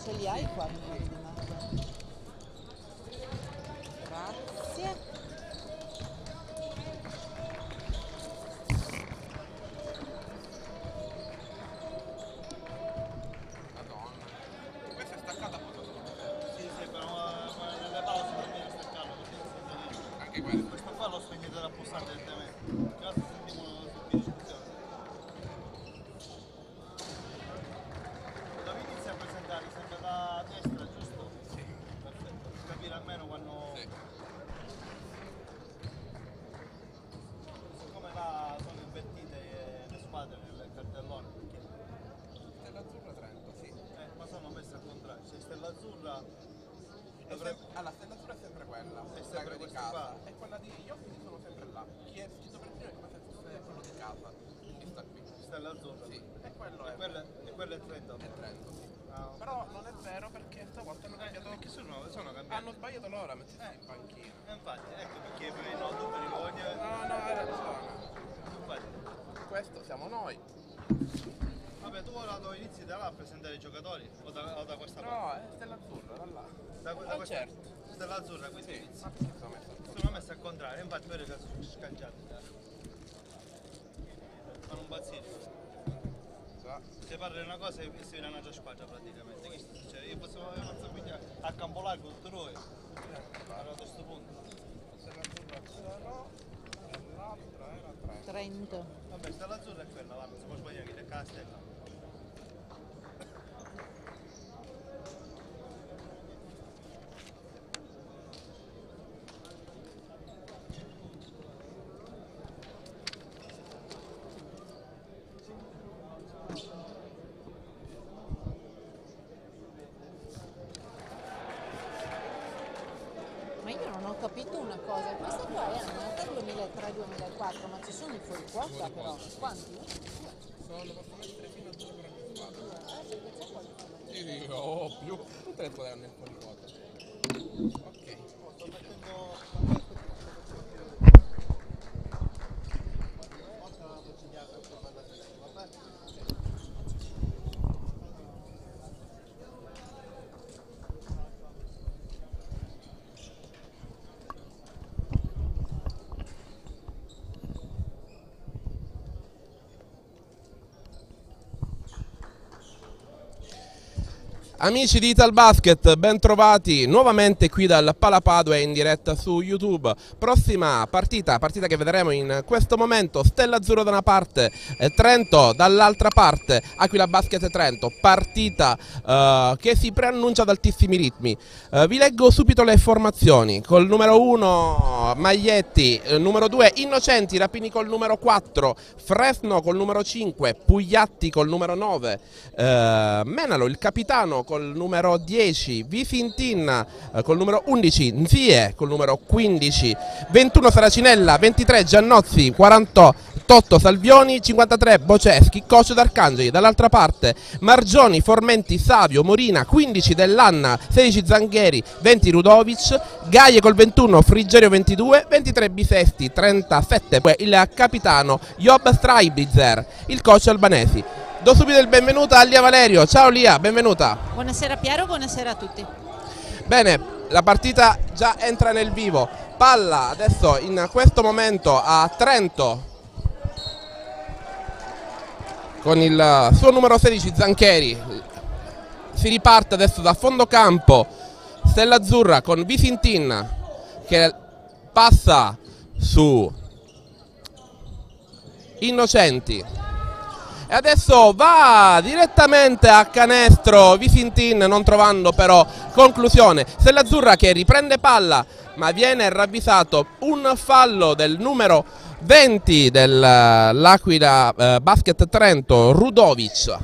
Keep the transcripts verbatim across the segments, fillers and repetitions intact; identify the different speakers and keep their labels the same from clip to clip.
Speaker 1: Ce li hai qua minuti di mezzo? Grazie.
Speaker 2: Madonna. Questa è staccata appunto secondo te?
Speaker 3: Sì, sì, però eh, nelle pause per me è staccato così.
Speaker 2: Anche questo.
Speaker 3: Questo qua l'ho spegnito da pulsante direttamente. Già se sentiamo una notificazione. Dove inizi a presentare? Sempre da destra, giusto?
Speaker 2: Sì.
Speaker 3: Perfetto, per capire almeno quando.
Speaker 2: Sì.
Speaker 3: Siccome là sono invertite le squadre nel cartellone, perché.
Speaker 2: Stella Azzurra Trento, sì.
Speaker 3: Eh, ma sono messe al contrario. C'è Stella Azzurra.
Speaker 2: È
Speaker 3: Dovrebbe.
Speaker 2: sem- allora, Stella Azzurra è sempre quella,
Speaker 3: È sempre
Speaker 2: la di
Speaker 3: questa
Speaker 2: casa.
Speaker 3: qua.
Speaker 2: E quella di Ioffoli sono sempre là. Chi è scritto per primo è come se fosse quello di casa. Chi sta qui?
Speaker 3: Stella Azzurra.
Speaker 2: Sì. E quello
Speaker 3: E
Speaker 2: è.
Speaker 3: quello, e quello è Trento.
Speaker 2: È Trento, sì.
Speaker 3: Ah,
Speaker 2: Però non è vero perché stavolta hanno
Speaker 3: eh,
Speaker 2: cambiato.
Speaker 3: perché sono, sono cambiati.
Speaker 2: Hanno sbagliato loro a mettersi
Speaker 3: Eh.
Speaker 2: in panchina.
Speaker 3: Eh, infatti, ecco perché poi no, tu per ogni.
Speaker 2: No, no, hai ragione.
Speaker 3: Infatti.
Speaker 2: Questo siamo noi.
Speaker 3: Vabbè, tu ora lo inizi da là a presentare i giocatori o da, o da questa parte?
Speaker 2: No, è Stella Azzurra, da là.
Speaker 3: Da, da
Speaker 2: Ah,
Speaker 3: questa
Speaker 2: certo.
Speaker 3: Stella Azzurra, quindi
Speaker 2: Sì,
Speaker 3: inizi.
Speaker 2: ma qui sono messo al
Speaker 3: Sono messo al contrario, infatti poi le cose sono scanciate. Fanno un bazzino. Se parli di una cosa e si viene una già squadra praticamente. Che sto succedendo? Io posso avere una famiglia a campo largo tutto noi. Allora a questo punto.
Speaker 2: Stella Azzurra c'era no, e l'altra era Trento.
Speaker 1: Trento.
Speaker 3: Vabbè, Stella Azzurra è quella, là, non si può sbagliare, che è Castella.
Speaker 1: Ma io non ho capito una cosa, questa qua è annata duemilatré duemilaquattro, ma ci sono i fuori quota però. Quanti?
Speaker 2: Sono, posso mettere fino a due per ogni squadra.
Speaker 1: Eh, perché c'è qualcuno.
Speaker 2: Sì, sì, oh, più. Tutte le squadre hanno il fuori quota. Ok.
Speaker 3: Sto mettendo.
Speaker 2: Amici di Italbasket, ben trovati nuovamente qui dal Palapadua in diretta su YouTube. Prossima partita, partita che vedremo in questo momento, Stella Azzurra da una parte, eh, Trento dall'altra parte, Aquila Basket Trento, partita eh, che si preannuncia ad altissimi ritmi. Eh, vi leggo subito le formazioni, col numero uno Maglietti, eh, numero due Innocenti, Rapini col numero quattro, Fresno col numero cinque, Pugliatti col numero nove, eh, Menalo il capitano col numero dieci, Visintin eh, col numero undici, Nzie col numero quindici, ventuno Saracinella, ventitré Giannozzi, quarantotto Salvioni, cinquantatré Boceschi, coach d'Arcangeli. Dall'altra parte Margioni, Formenti, Savio, Morina, quindici Dell'Anna, sedici Zangheri, venti Rudovic, Gaie col ventuno, Frigerio ventidue, ventitré Bisesti, trentasette il capitano Job Straibitzer, il coach albanesi. Do subito il benvenuto a Lia Valerio. Ciao Lia, benvenuta.
Speaker 1: Buonasera Piero, buonasera a tutti.
Speaker 2: Bene, la partita già entra nel vivo. Palla adesso in questo momento a Trento con il suo numero sedici Zancheri. Si riparte adesso da fondo campo. Stella Azzurra con Visintin che passa su Innocenti. E adesso va direttamente a canestro Visintin, non trovando però conclusione. Stella Azzurra che riprende palla, ma viene ravvisato un fallo del numero venti dell'Aquila eh, Basket Trento, Rudovic.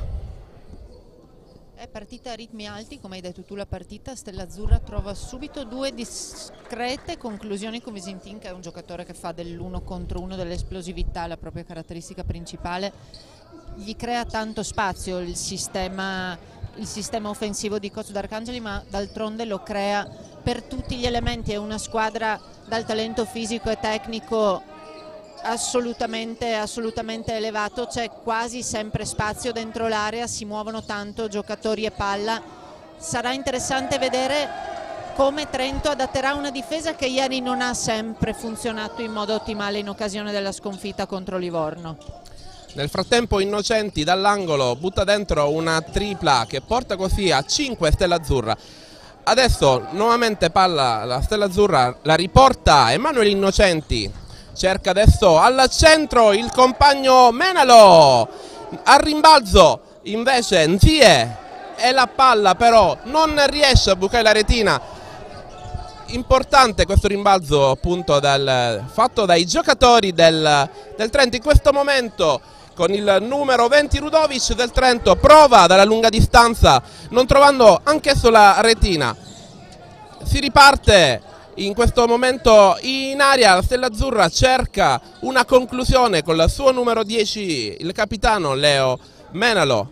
Speaker 1: È partita a ritmi alti, come hai detto tu la partita, Stella Azzurra trova subito due discrete conclusioni con Visintin, che è un giocatore che fa dell'uno contro uno, dell'esplosività, la propria caratteristica principale. Gli crea tanto spazio il sistema, il sistema offensivo di coach d'Arcangeli, ma d'altronde lo crea per tutti gli elementi. È una squadra dal talento fisico e tecnico assolutamente, assolutamente elevato, c'è quasi sempre spazio dentro l'area, si muovono tanto giocatori e palla, sarà interessante vedere come Trento adatterà una difesa che ieri non ha sempre funzionato in modo ottimale in occasione della sconfitta contro Livorno.
Speaker 2: Nel frattempo Innocenti dall'angolo butta dentro una tripla che porta così a cinque Stella Azzurra. Adesso nuovamente palla la Stella Azzurra, la riporta Emanuele Innocenti, cerca adesso al centro il compagno Menalo, al rimbalzo invece Nzie e la palla però non riesce a bucare la retina. Importante questo rimbalzo appunto dal, fatto dai giocatori del, del Trento. In questo momento con il numero venti Rudovic del Trento prova dalla lunga distanza non trovando anch'esso la retina. Si riparte in questo momento in aria, la Stella Azzurra cerca una conclusione con il suo numero dieci, il capitano Leo Menalo,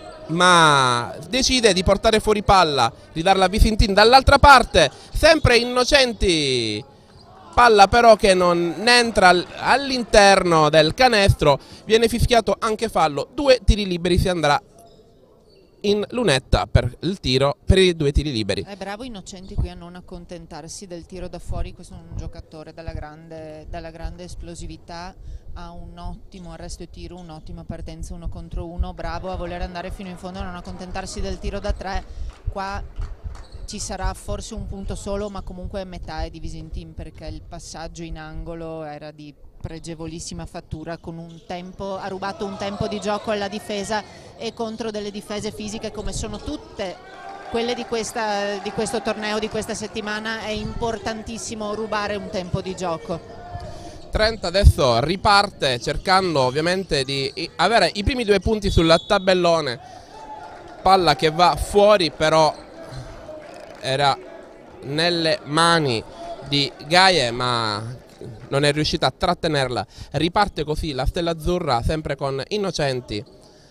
Speaker 2: ma decide di portare fuori palla, di darla a Visintin dall'altra parte, sempre Innocenti, palla però che non entra all'interno del canestro, viene fischiato anche fallo, due tiri liberi, si andrà in lunetta per il tiro, per i due tiri liberi.
Speaker 1: È bravo Innocenti qui a non accontentarsi del tiro da fuori, questo è un giocatore dalla grande, dalla grande esplosività, ha un ottimo arresto e tiro, un'ottima partenza uno contro uno, bravo a voler andare fino in fondo, a non accontentarsi del tiro da tre. Qua ci sarà forse un punto solo, ma comunque metà è di Visintin, perché il passaggio in angolo era di pregevolissima fattura, con un tempo, ha rubato un tempo di gioco alla difesa, e contro delle difese fisiche come sono tutte quelle di, questa, di questo torneo, di questa settimana, è importantissimo rubare un tempo di gioco.
Speaker 2: Trento adesso riparte cercando ovviamente di avere i primi due punti sul tabellone, palla che va fuori però era nelle mani di Gaie ma non è riuscita a trattenerla. Riparte così la Stella Azzurra sempre con Innocenti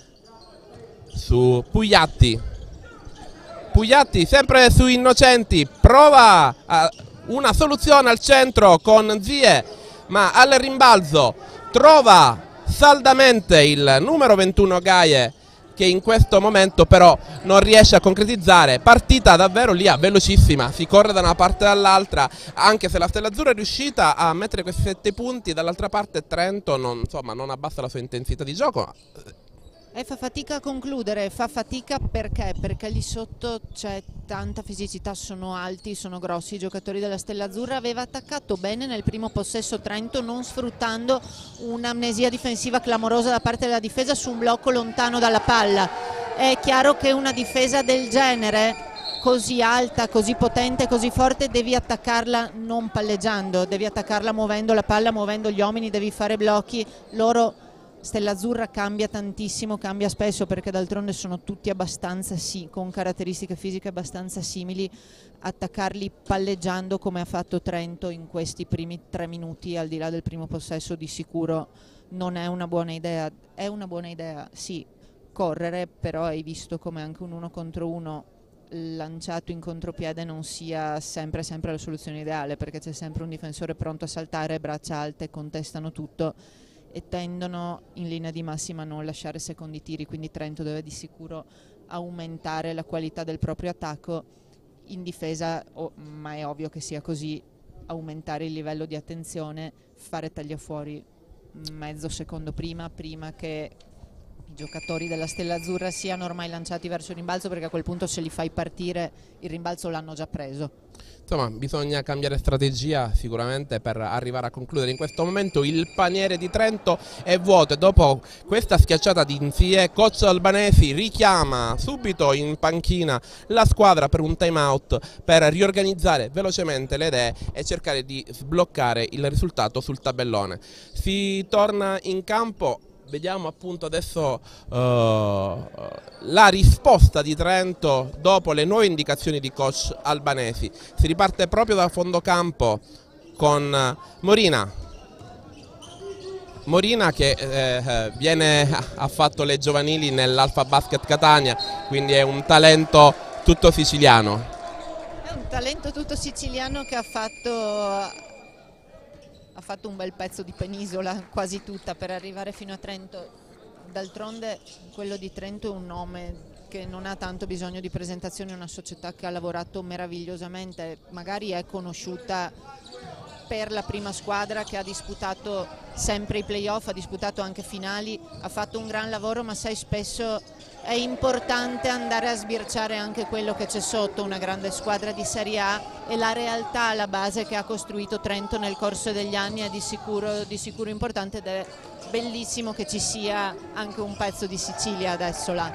Speaker 2: su Pugliatti, Pugliatti sempre su Innocenti, prova a una soluzione al centro con Zie, ma al rimbalzo trova saldamente il numero ventuno Gaie, che in questo momento però non riesce a concretizzare. Partita davvero lì velocissima, si corre da una parte all'altra, anche se la Stella Azzurra è riuscita a mettere questi sette punti, dall'altra parte Trento non, insomma, non abbassa la sua intensità di gioco.
Speaker 1: E fa fatica a concludere, fa fatica perché? Perché lì sotto c'è tanta fisicità, sono alti, sono grossi i giocatori della Stella Azzurra. Aveva attaccato bene nel primo possesso Trento, non sfruttando un'amnesia difensiva clamorosa da parte della difesa su un blocco lontano dalla palla. È chiaro che una difesa del genere, così alta, così potente, così forte, devi attaccarla non palleggiando, devi attaccarla muovendo la palla, muovendo gli uomini, devi fare blocchi. Loro, Stella Azzurra, cambia tantissimo, cambia spesso, perché d'altronde sono tutti abbastanza, sì, con caratteristiche fisiche abbastanza simili. Attaccarli palleggiando come ha fatto Trento in questi primi tre minuti, al di là del primo possesso, di sicuro non è una buona idea. È una buona idea, sì, correre, però hai visto come anche un uno contro uno lanciato in contropiede non sia sempre, sempre la soluzione ideale, perché c'è sempre un difensore pronto a saltare, braccia alte, contestano tutto e tendono in linea di massima a non lasciare secondi tiri, quindi Trento deve di sicuro aumentare la qualità del proprio attacco in difesa, oh, ma è ovvio che sia così, aumentare il livello di attenzione, fare tagliafuori mezzo secondo prima, prima che i giocatori della Stella Azzurra siano ormai lanciati verso il rimbalzo, perché a quel punto se li fai partire il rimbalzo l'hanno già preso.
Speaker 2: Insomma, bisogna cambiare strategia sicuramente per arrivare a concludere. In questo momento il paniere di Trento è vuoto e dopo questa schiacciata di Nzie, coach Albanesi richiama subito in panchina la squadra per un time out per riorganizzare velocemente le idee e cercare di sbloccare il risultato sul tabellone. Si torna in campo. Vediamo appunto adesso uh, la risposta di Trento dopo le nuove indicazioni di coach Albanesi. Si riparte proprio da fondo campo con Morina. Morina che eh, viene, ha fatto le giovanili nell'Alfa Basket Catania, quindi è un talento tutto siciliano.
Speaker 1: È un talento tutto siciliano che ha fatto... ha fatto un bel pezzo di penisola, quasi tutta, per arrivare fino a Trento. D'altronde quello di Trento è un nome che non ha tanto bisogno di presentazione, una società che ha lavorato meravigliosamente, magari è conosciuta per la prima squadra, che ha disputato sempre i playoff, ha disputato anche finali, ha fatto un gran lavoro, ma sai, spesso è importante andare a sbirciare anche quello che c'è sotto una grande squadra di Serie A, e la realtà, la base che ha costruito Trento nel corso degli anni è di sicuro, di sicuro importante, ed è bellissimo che ci sia anche un pezzo di Sicilia adesso là.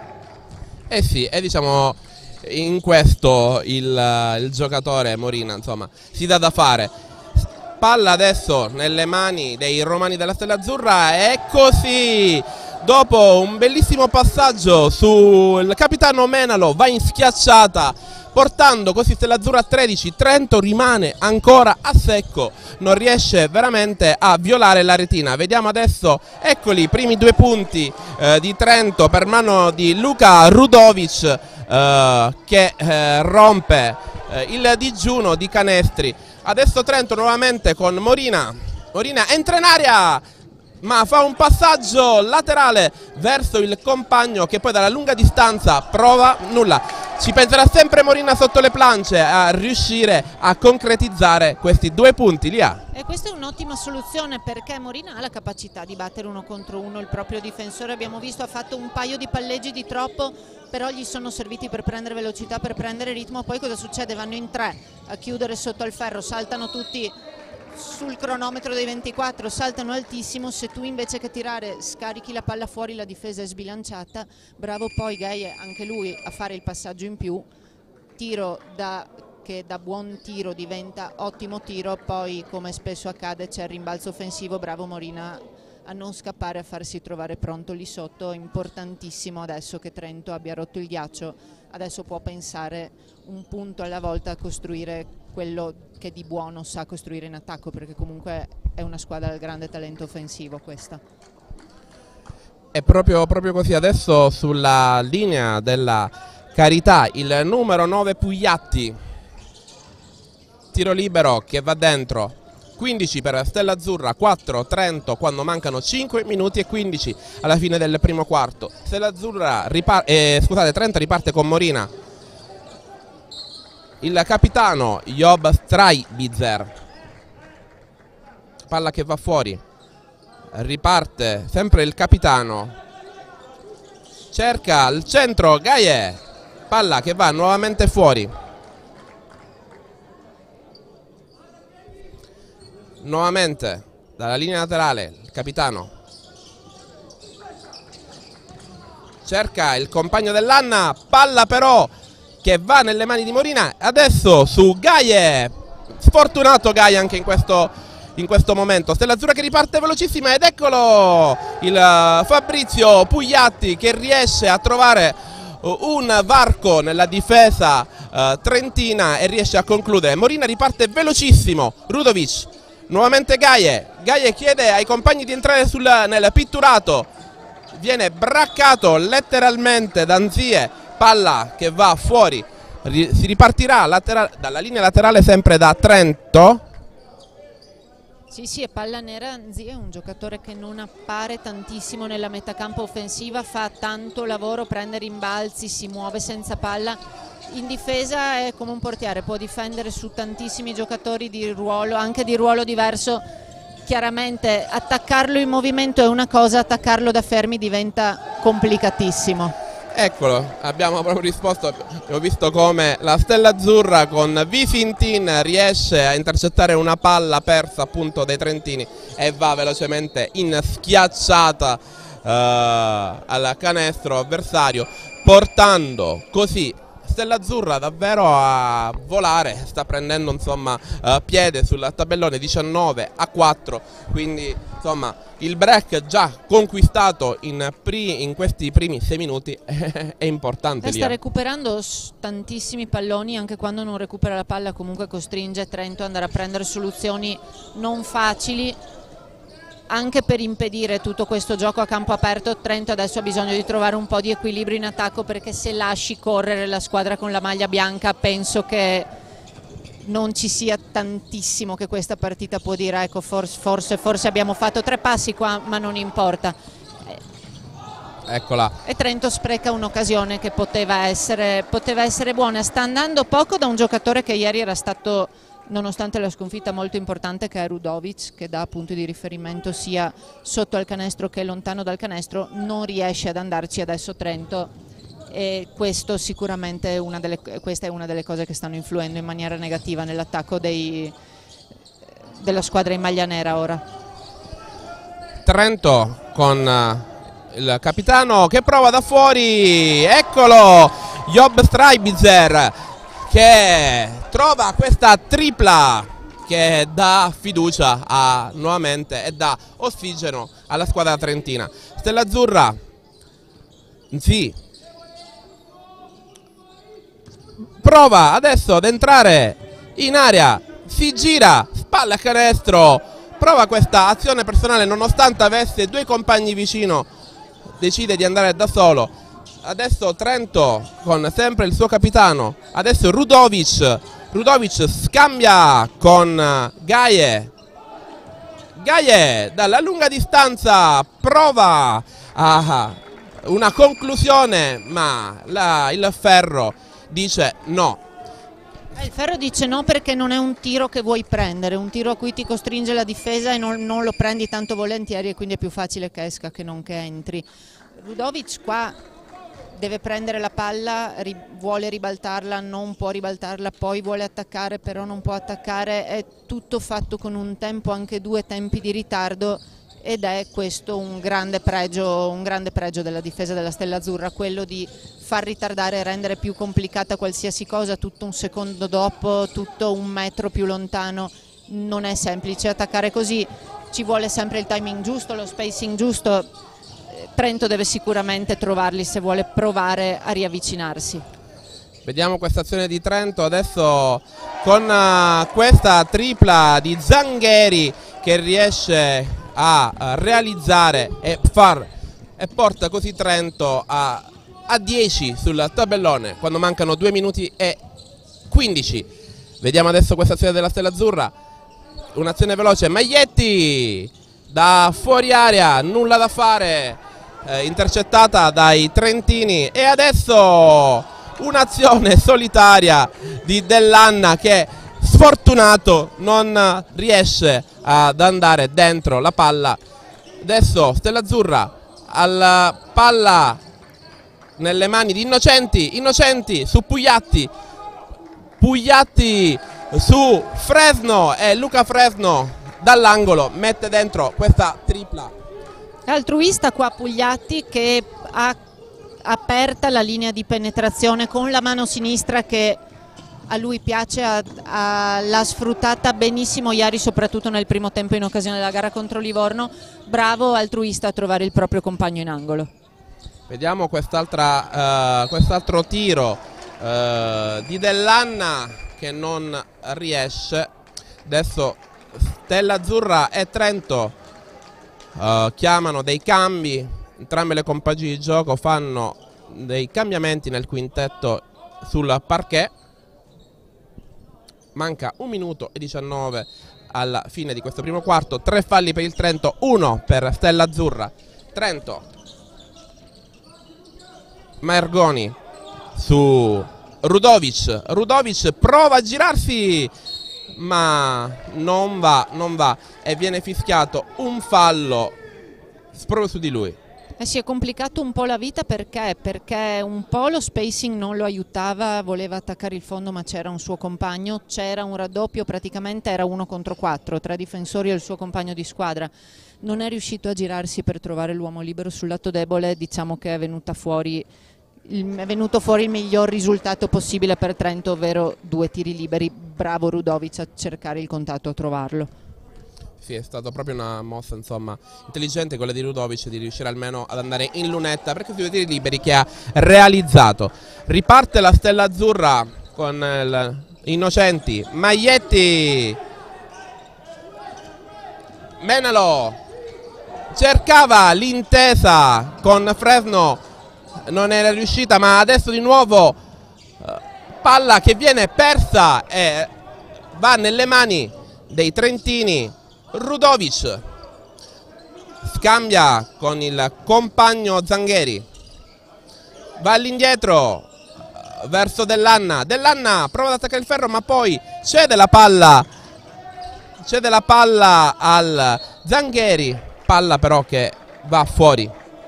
Speaker 2: Eh sì, e diciamo in questo il, il giocatore Morina, insomma, si dà da fare. Palla adesso nelle mani dei romani della Stella Azzurra, e così dopo un bellissimo passaggio sul capitano Menalo va in schiacciata, portando così Stella Azzurra a tredici. Trento rimane ancora a secco, non riesce veramente a violare la retina. Vediamo adesso, eccoli i primi due punti eh, di Trento per mano di Luka Rudovic, eh, che eh, rompe eh, il digiuno di canestri. Adesso Trento nuovamente con Morina. Morina entra in area, ma fa un passaggio laterale verso il compagno, che poi dalla lunga distanza prova nulla. Ci penserà sempre Morina sotto le planche a riuscire a concretizzare questi due punti. Lia.
Speaker 1: E questa è un'ottima soluzione, perché Morina ha la capacità di battere uno contro uno il proprio difensore. Abbiamo visto, ha fatto un paio di palleggi di troppo, però gli sono serviti per prendere velocità, per prendere ritmo. Poi cosa succede? Vanno in tre a chiudere sotto al ferro, saltano tutti sul cronometro dei ventiquattro, saltano altissimo. Se tu invece che tirare scarichi la palla fuori, la difesa è sbilanciata. Bravo poi Gaie, anche lui, a fare il passaggio in più, tiro da, che da buon tiro diventa ottimo tiro. Poi, come spesso accade, c'è il rimbalzo offensivo. Bravo Morina a non scappare, a farsi trovare pronto lì sotto. Importantissimo adesso che Trento abbia rotto il ghiaccio, adesso può pensare un punto alla volta a costruire quello che di buono sa costruire in attacco, perché comunque è una squadra del grande talento offensivo questa.
Speaker 2: È proprio, proprio così. Adesso sulla linea della Carità il numero nove Pugliatti, tiro libero che va dentro. Quindici per Stella Azzurra, quattro Trento quando mancano cinque minuti e quindici alla fine del primo quarto. Stella Azzurra eh, scusate, Trento riparte con Morina. Il capitano Job Strajbizer, palla che va fuori, riparte sempre il capitano, cerca il centro Gaie, palla che va nuovamente fuori. Nuovamente dalla linea laterale il capitano cerca il compagno dell'Anna, palla però che va nelle mani di Morina. Adesso su Gaie, sfortunato Gaie anche in questo, in questo momento. Stella Azzurra che riparte velocissima, ed eccolo il Fabrizio Pugliatti che riesce a trovare un varco nella difesa uh, trentina e riesce a concludere. Morina riparte velocissimo, Rudovic, nuovamente Gaie. Gaie chiede ai compagni di entrare sul, nel pitturato, viene braccato letteralmente da Nzie, palla che va fuori. Si ripartirà dalla linea laterale sempre da Trento.
Speaker 1: Sì, sì, è palla nera. Nzie è un giocatore che non appare tantissimo nella metacampo offensiva, fa tanto lavoro, prende rimbalzi, si muove senza palla. In difesa è come un portiere, può difendere su tantissimi giocatori di ruolo, anche di ruolo diverso. Chiaramente attaccarlo in movimento è una cosa, attaccarlo da fermi diventa complicatissimo.
Speaker 2: Eccolo, abbiamo proprio risposto. Ho visto come la Stella Azzurra con Visintin riesce a intercettare una palla persa appunto dai trentini e va velocemente in schiacciata uh, al canestro avversario, portando così Stella Azzurra davvero a volare. Sta prendendo insomma uh, piede sul tabellone, diciannove a quattro, quindi insomma il break già conquistato in, pri in questi primi sei minuti è importante.
Speaker 1: Sta recuperando tantissimi palloni, anche quando non recupera la palla comunque costringe Trento ad andare a prendere soluzioni non facili, anche per impedire tutto questo gioco a campo aperto. Trento adesso ha bisogno di trovare un po' di equilibrio in attacco, perché se lasci correre la squadra con la maglia bianca penso che non ci sia tantissimo che questa partita può dire ecco forse, forse, forse abbiamo fatto tre passi qua, ma non importa.
Speaker 2: Eccola.
Speaker 1: E Trento spreca un'occasione che poteva essere, poteva essere buona. Sta andando poco da un giocatore che ieri era stato, nonostante la sconfitta, molto importante, che è Rudovic, che dà punti di riferimento sia sotto al canestro che lontano dal canestro. Non riesce ad andarci adesso Trento, e questo sicuramente è una delle, questa è una delle cose che stanno influendo in maniera negativa nell'attacco dei, della squadra in maglia nera ora.
Speaker 2: Trento con il capitano che prova da fuori, eccolo, Job Streibizer che trova questa tripla che dà fiducia a, nuovamente e dà ossigeno alla squadra trentina. Stella Azzurra, sì, prova adesso ad entrare in area, si gira, spalla a canestro, prova questa azione personale nonostante avesse due compagni vicino, decide di andare da solo. Adesso Trento con sempre il suo capitano, adesso Rudovic, Rudovic scambia con Gaje, Gaje dalla lunga distanza prova a una conclusione, ma la, il ferro dice no.
Speaker 1: Il ferro dice no perché non è un tiro che vuoi prendere, un tiro a cui ti costringe la difesa e non, non lo prendi tanto volentieri, e quindi è più facile che esca che non che entri. Rudovic qua deve prendere la palla, ri, vuole ribaltarla, non può ribaltarla, poi vuole attaccare però non può attaccare, è tutto fatto con un tempo, anche due tempi di ritardo, ed è questo un grande pregio, un grande pregio della difesa della Stella Azzurra, quello di far ritardare e rendere più complicata qualsiasi cosa tutto un secondo dopo, tutto un metro più lontano. Non è semplice attaccare così, ci vuole sempre il timing giusto, lo spacing giusto. Trento deve sicuramente trovarli se vuole provare a riavvicinarsi.
Speaker 2: Vediamo questa azione di Trento adesso con uh, questa tripla di Zangheri che riesce a, a realizzare e, far, e porta così Trento a, a dieci sul tabellone quando mancano due minuti e quindici. Vediamo adesso questa azione della Stella Azzurra, un'azione veloce, Maglietti da fuori area, nulla da fare, eh, intercettata dai trentini, e adesso un'azione solitaria di Dell'Anna che, sfortunato, non riesce ad andare dentro la palla. Adesso Stella Azzurra alla palla nelle mani di Innocenti, Innocenti su Pugliatti, Pugliatti su Fresno, e Luca Fresno dall'angolo mette dentro questa tripla.
Speaker 1: Altruista qua Pugliatti che ha aperta la linea di penetrazione con la mano sinistra che a lui piace, l'ha sfruttata benissimo ieri, soprattutto nel primo tempo in occasione della gara contro Livorno. Bravo Altruista a trovare il proprio compagno in angolo.
Speaker 2: Vediamo quest'altra, uh, quest'altro tiro uh, di Dell'Anna che non riesce. Adesso Stella Azzurra e Trento uh, chiamano dei cambi, entrambe le compagini di gioco fanno dei cambiamenti nel quintetto sul parquet. Manca un minuto e diciannove alla fine di questo primo quarto, tre falli per il Trento, uno per Stella Azzurra. Trento, Margoni su Rudovic, Rudovic prova a girarsi ma non va, non va e viene fischiato un fallo proprio su di lui.
Speaker 1: Eh, si è complicato un po' la vita perché? Perché un po' lo spacing non lo aiutava, voleva attaccare il fondo ma c'era un suo compagno, c'era un raddoppio, praticamente era uno contro quattro, tre difensori e il suo compagno di squadra. Non è riuscito a girarsi per trovare l'uomo libero sul lato debole, diciamo che è venuta fuori il, è venuto fuori il miglior risultato possibile per Trento, ovvero due tiri liberi. Bravo Rudovic a cercare il contatto, a trovarlo.
Speaker 2: Sì, è stata proprio una mossa, insomma, intelligente quella di Rudovic, di riuscire almeno ad andare in lunetta per questi due tiri liberi che ha realizzato. Riparte la Stella Azzurra con il Innocenti, Maglietti, Menalo cercava l'intesa con Fresno, non era riuscita, ma adesso di nuovo palla che viene persa e va nelle mani dei trentini. Rudovic scambia con il compagno Zangheri, va all'indietro verso Dell'Anna, Dell'Anna prova ad attaccare il ferro ma poi cede la palla, cede la palla al Zangheri, palla però che va fuori.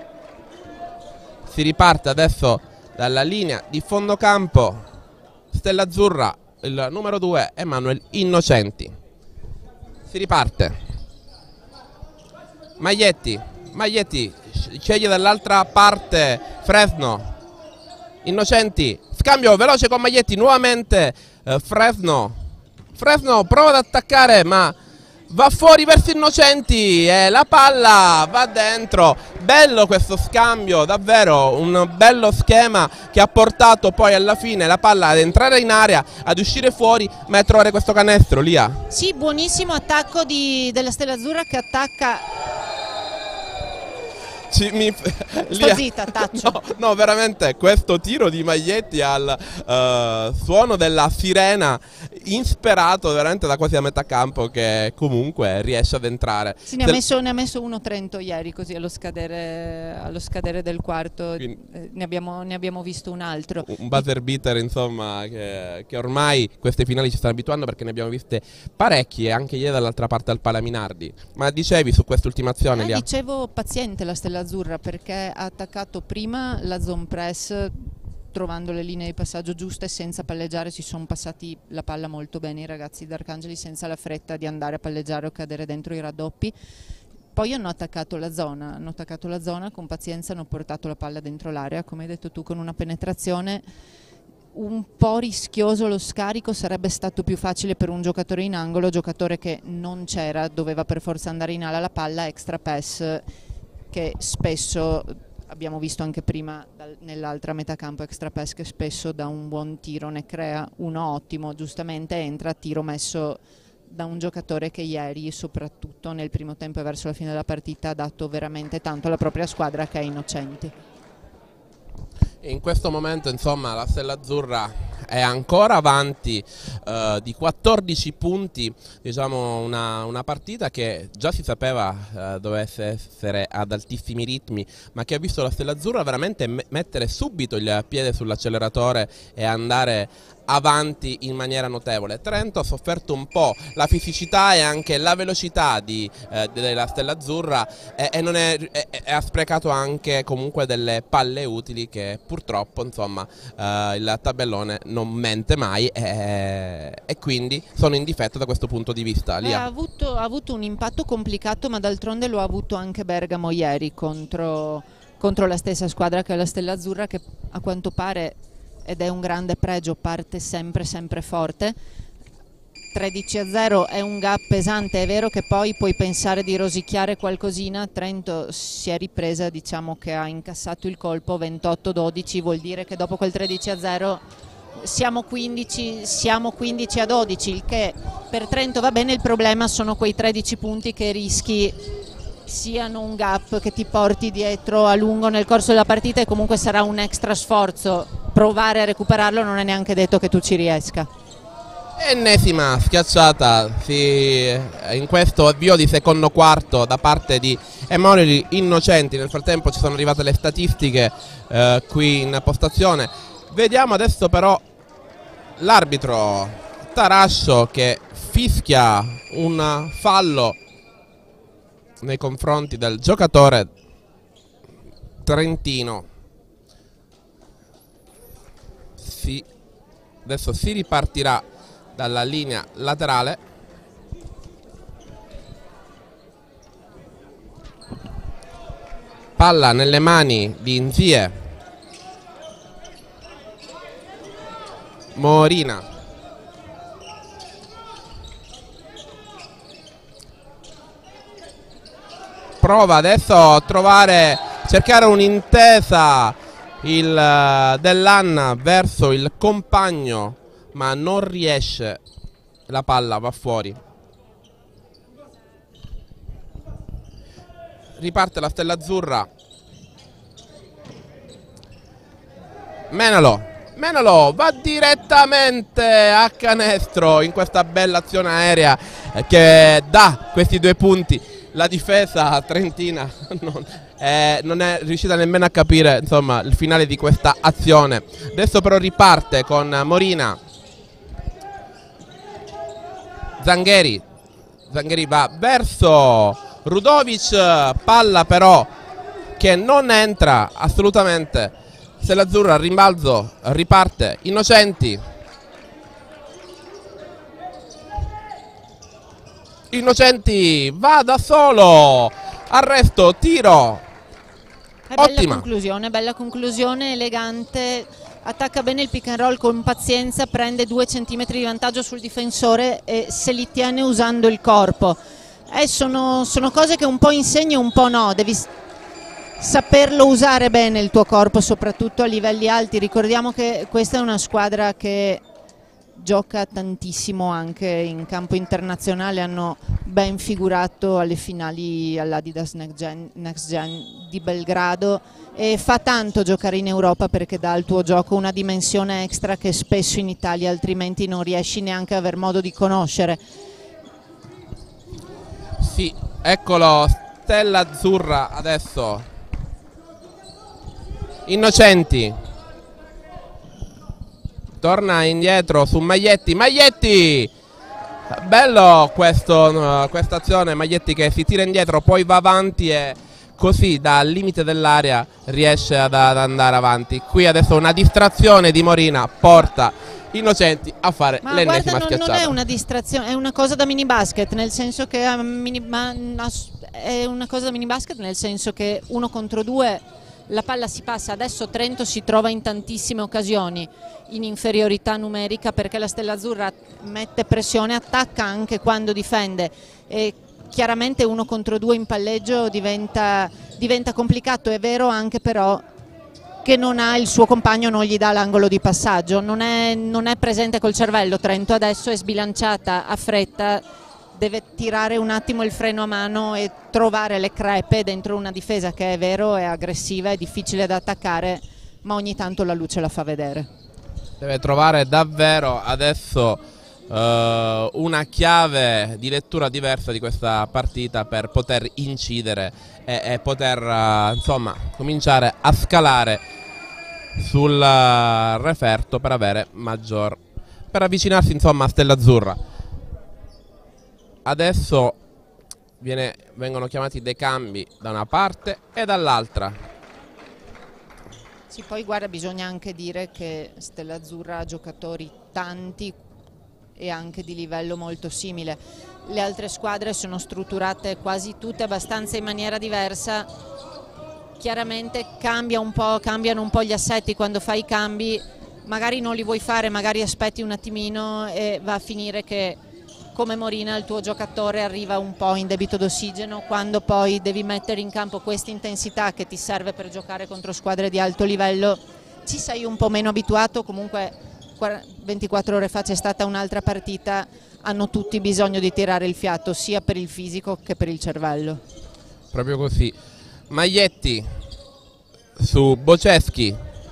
Speaker 2: Si riparte adesso dalla linea di fondo campo, Stella Azzurra, il numero due Emanuel Innocenti. Si riparte, Maglietti, Maglietti sceglie dall'altra parte Fresno, Innocenti, scambio veloce con Maglietti, nuovamente eh, Fresno, Fresno prova ad attaccare ma va fuori verso Innocenti e la palla va dentro. Bello questo scambio, davvero un bello schema che ha portato poi alla fine la palla ad entrare in area, ad uscire fuori ma a trovare questo canestro. Lia?
Speaker 1: Sì, buonissimo attacco di, della Stella Azzurra che attacca.
Speaker 2: Ci, mi...
Speaker 1: Sto Lia... zitta, taccio.
Speaker 2: No, no, veramente questo tiro di Maglietti al uh, suono della sirena, insperato veramente da quasi a metà campo, che comunque riesce ad entrare.
Speaker 1: Sì, ne ha messo, ne ha messo uno trento ieri così allo scadere, allo scadere del quarto. Quindi, eh, ne, abbiamo, ne abbiamo visto un altro. Un
Speaker 2: buzzer beater insomma che, che ormai queste finali ci stanno abituando, perché ne abbiamo viste parecchie anche ieri dall'altra parte al Palaminardi. Ma dicevi su quest'ultimazione?
Speaker 1: Eh,
Speaker 2: Lia?
Speaker 1: Dicevo paziente la Stella Azzurra, perché ha attaccato prima la zone press trovando le linee di passaggio giuste, senza palleggiare. Si sono passati la palla molto bene i ragazzi d'Arcangeli, senza la fretta di andare a palleggiare o cadere dentro i raddoppi. Poi hanno attaccato la zona, hanno attaccato la zona con pazienza, hanno portato la palla dentro l'area, come hai detto tu, con una penetrazione un po' rischioso. Lo scarico sarebbe stato più facile per un giocatore in angolo, giocatore che non c'era, doveva per forza andare in ala la palla, extra pass che spesso abbiamo visto anche prima nell'altra metà campo, extra pass che spesso da un buon tiro ne crea uno ottimo, giustamente entra a tiro messo da un giocatore che ieri, soprattutto nel primo tempo e verso la fine della partita, ha dato veramente tanto alla propria squadra, che è Innocenti.
Speaker 2: In questo momento insomma la Stella Azzurra è ancora avanti eh, di quattordici punti, diciamo una, una partita che già si sapeva eh, dovesse essere ad altissimi ritmi, ma che ha visto la Stella Azzurra veramente me mettere subito il piede sull'acceleratore e andare avanti in maniera notevole. Trento ha sofferto un po' la fisicità e anche la velocità di, eh, della Stella Azzurra e, e, non è, e, e ha sprecato anche comunque delle palle utili che purtroppo insomma eh, il tabellone non mente mai e, e quindi sono in difetto da questo punto di vista.
Speaker 1: Lia. Ha, avuto, ha avuto un impatto complicato, ma d'altronde lo ha avuto anche Bergamo ieri contro, contro la stessa squadra che è la Stella Azzurra, che a quanto pare, ed è un grande pregio, parte sempre sempre forte. Tredici a zero è un gap pesante, è vero che poi puoi pensare di rosicchiare qualcosina. Trento si è ripresa, diciamo che ha incassato il colpo. Ventotto dodici vuol dire che dopo quel tredici a zero siamo quindici, siamo quindici a dodici, il che per Trento va bene. Il problema sono quei tredici punti che rischi siano un gap che ti porti dietro a lungo nel corso della partita, e comunque sarà un extra sforzo provare a recuperarlo, non è neanche detto che tu ci riesca.
Speaker 2: Ennesima schiacciata sì, in questo avvio di secondo quarto da parte di Emanuel Innocenti. Nel frattempo ci sono arrivate le statistiche eh, qui in postazione. Vediamo adesso però l'arbitro Tarascio che fischia un fallo nei confronti del giocatore trentino. Si, adesso si ripartirà dalla linea laterale. Palla nelle mani di Inzie. Morina. Prova adesso a trovare, cercare un'intesa il uh, Dell'Anna verso il compagno, ma non riesce, la palla va fuori. Riparte la Stella Azzurra. Menalo, Menalo va direttamente a canestro in questa bella azione aerea che dà questi due punti la difesa trentina non, eh, non è riuscita nemmeno a capire, insomma, il finale di questa azione. Adesso però riparte con Morina. Zangheri, Zangheri va verso Rudovic, palla però che non entra assolutamente. Stella Azzurra al rimbalzo, riparte Innocenti. Innocenti va da solo, arresto, tiro.
Speaker 1: È bella
Speaker 2: Ottima
Speaker 1: conclusione, bella conclusione, elegante, attacca bene il pick and roll con pazienza, prende due centimetri di vantaggio sul difensore e se li tiene usando il corpo. Eh, sono, sono cose che un po' insegni e un po' no, devi saperlo usare bene il tuo corpo, soprattutto a livelli alti. Ricordiamo che questa è una squadra che gioca tantissimo anche in campo internazionale, hanno ben figurato alle finali all'Adidas Next Gen, Next Gen di Belgrado e fa tanto giocare in Europa perché dà al tuo gioco una dimensione extra che spesso in Italia altrimenti non riesci neanche a aver modo di conoscere.
Speaker 2: Sì, eccolo, Stella Azzurra adesso. Innocenti. Torna indietro su Maglietti, Maglietti! Bello questo, questa azione, Maglietti che si tira indietro, poi va avanti e così dal limite dell'area riesce ad, ad andare avanti. Qui adesso una distrazione di Morina porta Innocenti a fare l'ennesima schiacciata.
Speaker 1: Non è una distrazione, è una cosa da mini basket, nel senso che mini, ma, è una cosa da mini basket nel senso che uno contro due la palla si passa. Adesso Trento si trova in tantissime occasioni in inferiorità numerica perché la Stella Azzurra mette pressione, attacca anche quando difende e chiaramente uno contro due in palleggio diventa, diventa complicato. È vero anche però che non ha il suo compagno, non gli dà l'angolo di passaggio, non è, non è presente col cervello. Trento adesso è sbilanciata, a fretta, deve tirare un attimo il freno a mano e trovare le crepe dentro una difesa che è vero, è aggressiva, è difficile da attaccare, ma ogni tanto la luce la fa vedere.
Speaker 2: Deve trovare davvero adesso uh, una chiave di lettura diversa di questa partita per poter incidere e, e poter uh, insomma cominciare a scalare sul uh, referto per avere maggior, per avvicinarsi insomma a Stella Azzurra. Adesso viene, vengono chiamati dei cambi da una parte e dall'altra.
Speaker 1: Sì, poi guarda, bisogna anche dire che Stella Azzurra ha giocatori tanti e anche di livello molto simile. Le altre squadre sono strutturate quasi tutte abbastanza in maniera diversa. Chiaramente cambia un po', cambiano un po' gli assetti quando fai i cambi, magari non li vuoi fare, magari aspetti un attimino e va a finire che come Morina il tuo giocatore arriva un po' in debito d'ossigeno quando poi devi mettere in campo questa intensità che ti serve per giocare contro squadre di alto livello. Ci sei un po' meno abituato, comunque ventiquattro ore fa c'è stata un'altra partita, hanno tutti bisogno di tirare il fiato sia per il fisico che per il cervello.
Speaker 2: Proprio così. Maglietti su Boceschi.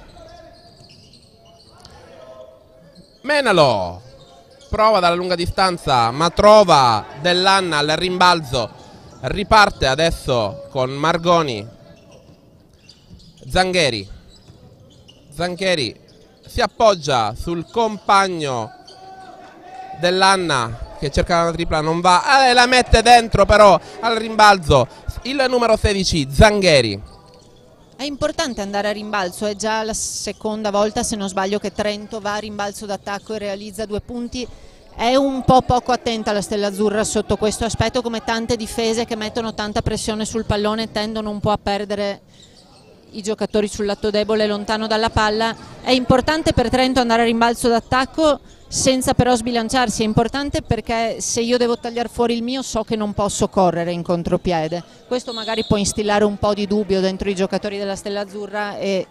Speaker 2: Menalo prova dalla lunga distanza ma trova Dell'Anna al rimbalzo, riparte adesso con Margoni. Zangheri Zangheri si appoggia sul compagno Dell'Anna che cerca la tripla, non va, eh, la mette dentro però al rimbalzo il numero sedici Zangheri.
Speaker 1: È importante andare a rimbalzo, è già la seconda volta se non sbaglio che Trento va a rimbalzo d'attacco e realizza due punti. È un po' poco attenta la Stella Azzurra sotto questo aspetto, come tante difese che mettono tanta pressione sul pallone tendono un po' a perdere i giocatori sul lato debole lontano dalla palla. È importante per Trento andare a rimbalzo d'attacco senza però sbilanciarsi, è importante perché se io devo tagliare fuori il mio so che non posso correre in contropiede. Questo magari può instillare un po' di dubbio dentro i giocatori della Stella Azzurra e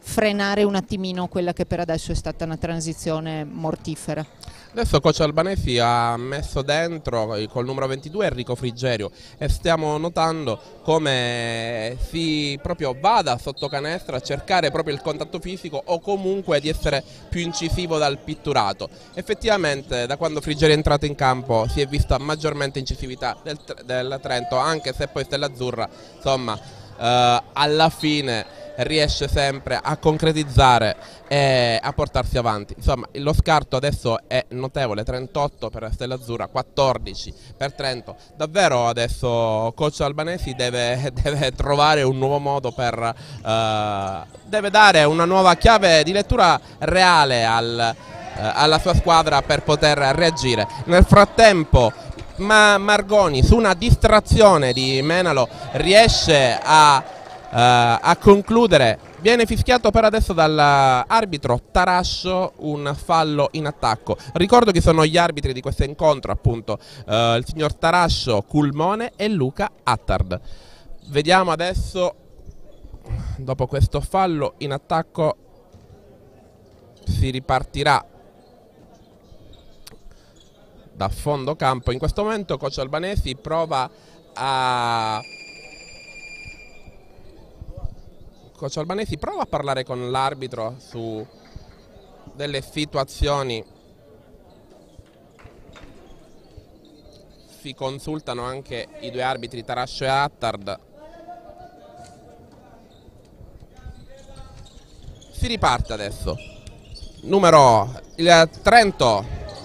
Speaker 1: frenare un attimino quella che per adesso è stata una transizione mortifera.
Speaker 2: Adesso coach Albanesi ha messo dentro col numero ventidue Enrico Frigerio e stiamo notando come si proprio vada sotto canestro a cercare proprio il contatto fisico o comunque di essere più incisivo dal pitturato. Effettivamente da quando Frigerio è entrato in campo si è vista maggiormente incisività del, del Trento, anche se poi Stella Azzurra insomma eh, alla fine riesce sempre a concretizzare e a portarsi avanti. Insomma, lo scarto adesso è notevole, trentotto per Stella Azzurra, quattordici per Trento. Davvero adesso coach Albanesi deve, deve trovare un nuovo modo per uh, deve dare una nuova chiave di lettura reale al, uh, alla sua squadra per poter reagire. Nel frattempo Ma Margoni, su una distrazione di Menalo, riesce a Uh, a concludere. Viene fischiato per adesso dall'arbitro Tarascio un fallo in attacco. Ricordo che sono gli arbitri di questo incontro appunto uh, il signor Tarascio Culmone e Luca Attard. Vediamo adesso, dopo questo fallo in attacco si ripartirà da fondo campo. In questo momento coach Albanesi prova a Coach Albanesi prova a parlare con l'arbitro su delle situazioni. Si consultano anche i due arbitri Tarascio e Attard. Si riparte adesso. Numero il Trento.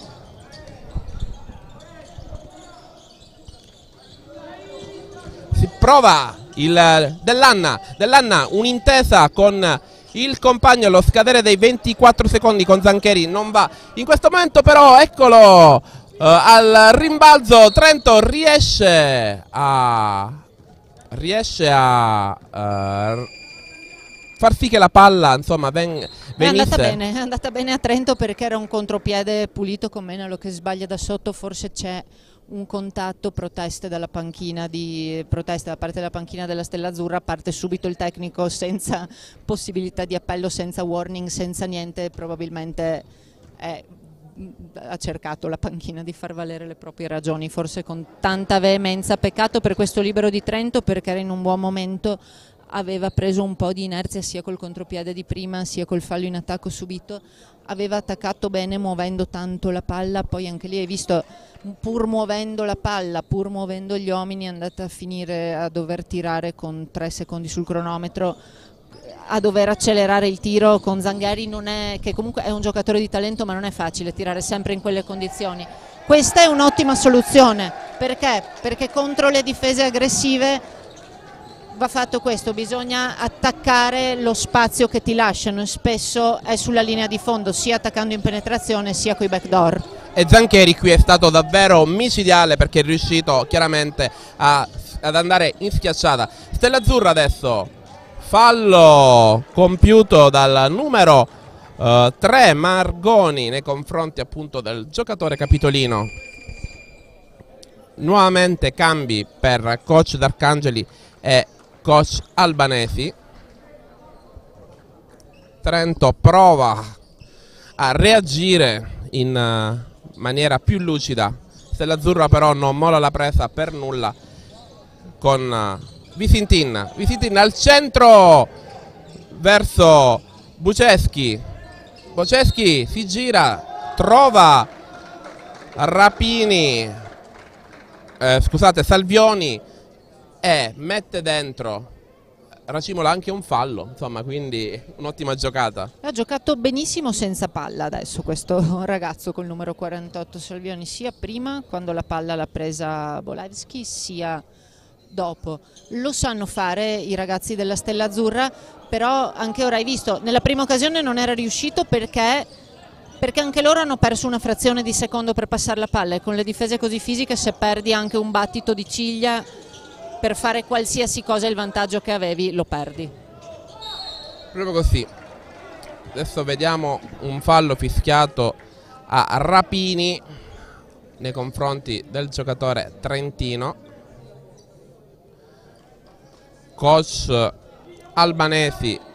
Speaker 2: Si prova il Dell'Anna, Dell'Anna un'intesa con il compagno allo scadere dei ventiquattro secondi con Zancheri, non va in questo momento, però eccolo uh, al rimbalzo. Trento riesce a riesce a uh, far sì che la palla insomma ven, venisse.
Speaker 1: È andata bene, è andata bene a Trento perché era un contropiede pulito con Menalo che sbaglia da sotto, forse c'è un contatto, proteste dalla panchina di proteste da parte della panchina della Stella Azzurra, parte subito il tecnico senza possibilità di appello, senza warning, senza niente, probabilmente è, ha cercato la panchina di far valere le proprie ragioni, forse con tanta veemenza. Peccato per questo libero di Trento perché era in un buon momento, aveva preso un po' di inerzia sia col contropiede di prima sia col fallo in attacco subito, aveva attaccato bene muovendo tanto la palla, poi anche lì hai visto pur muovendo la palla, pur muovendo gli uomini è andata a finire a dover tirare con tre secondi sul cronometro, a dover accelerare il tiro con Zangheri, non è, che comunque è un giocatore di talento ma non è facile tirare sempre in quelle condizioni. Questa è un'ottima soluzione, perché? Perché contro le difese aggressive va fatto questo, bisogna attaccare lo spazio che ti lasciano e spesso è sulla linea di fondo, sia attaccando in penetrazione sia coi backdoor.
Speaker 2: E Zancheri qui è stato davvero micidiale perché è riuscito chiaramente a, ad andare in schiacciata. Stella Azzurra adesso, fallo compiuto dal numero uh, tre Margoni nei confronti appunto del giocatore capitolino. Nuovamente cambi per coach D'Arcangeli e coach Albanesi. Trento prova a reagire in uh, maniera più lucida. Stella Azzurra però non molla la presa per nulla con uh, Visintin. Visintin al centro verso Buceschi. Buceschi si gira, trova Rapini, eh, scusate Salvioni e mette dentro. Racimola anche un fallo, insomma, quindi un'ottima giocata.
Speaker 1: Ha giocato benissimo senza palla adesso questo ragazzo col numero quarantotto Salvioni, sia prima quando la palla l'ha presa Bolevski sia dopo. Lo sanno fare i ragazzi della Stella Azzurra, però anche ora hai visto, nella prima occasione non era riuscito perché, perché anche loro hanno perso una frazione di secondo per passare la palla e con le difese così fisiche se perdi anche un battito di ciglia per fare qualsiasi cosa il vantaggio che avevi lo perdi.
Speaker 2: Proprio così. Adesso vediamo un fallo fischiato a Rapini nei confronti del giocatore trentino. Coach Albanesi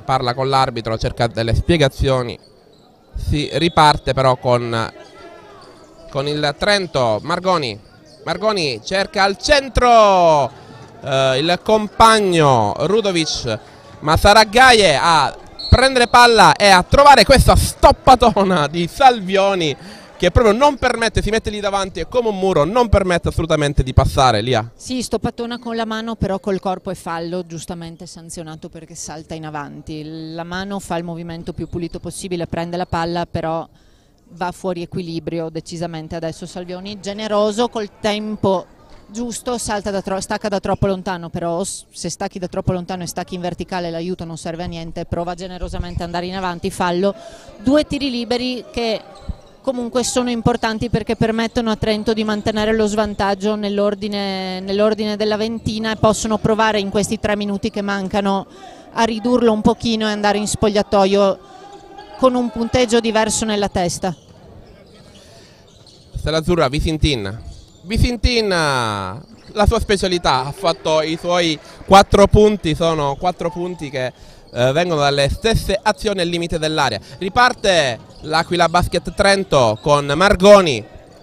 Speaker 2: parla con l'arbitro, cerca delle spiegazioni. Si riparte però con, con il Trento. Margoni, Margoni cerca al centro eh, il compagno Rudovic, ma sarà Gaje a prendere palla e a trovare questa stoppatona di Salvioni che proprio non permette, si mette lì davanti, è come un muro, non permette assolutamente di passare. Lia.
Speaker 1: Sì, stoppatona con la mano, però col corpo è fallo, giustamente sanzionato perché salta in avanti. La mano fa il movimento più pulito possibile, prende la palla, però va fuori equilibrio decisamente adesso Salvioni, generoso col tempo giusto, salta da tro- stacca da troppo lontano, però se stacchi da troppo lontano e stacchi in verticale l'aiuto non serve a niente, prova generosamente ad andare in avanti, fallo. Due tiri liberi che comunque sono importanti perché permettono a Trento di mantenere lo svantaggio nell'ordine nell'ordine della ventina e possono provare in questi tre minuti che mancano a ridurlo un pochino e andare in spogliatoio con un punteggio diverso nella testa.
Speaker 2: Stella Azzurra, Visintin. Visintin, la sua specialità, ha fatto i suoi quattro punti, sono quattro punti che eh, vengono dalle stesse azioni al limite dell'area. Riparte l'Aquila Basket Trento con Margoni.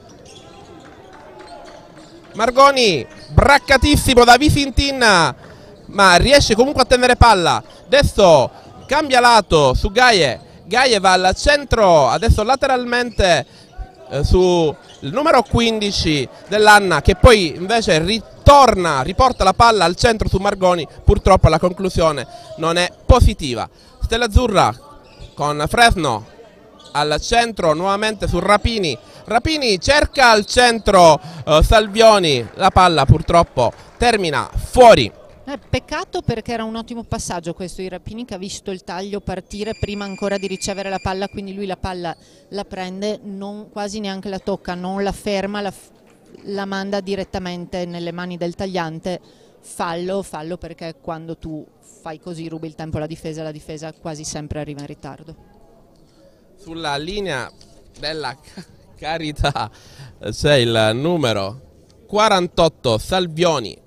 Speaker 2: Margoni, braccatissimo da Visintin, ma riesce comunque a tenere palla. Adesso cambia lato su Gaje. Gaje va al centro, adesso lateralmente eh, su il numero quindici dell'Anna, che poi invece ritorna, riporta la palla al centro su Margoni. Purtroppo la conclusione non è positiva. Stella Azzurra con Fresno al centro, nuovamente su Rapini. Rapini cerca al centro eh, Salvioni, la palla purtroppo termina fuori.
Speaker 1: Eh, peccato perché era un ottimo passaggio questo di Rapini, che ha visto il taglio partire prima ancora di ricevere la palla, quindi lui la palla la prende, non, quasi neanche la tocca, non la ferma, la, la manda direttamente nelle mani del tagliante. Fallo, fallo perché quando tu fai così rubi il tempo alla difesa, la difesa quasi sempre arriva in ritardo.
Speaker 2: Sulla linea della carità c'è il numero quarantotto Salvioni.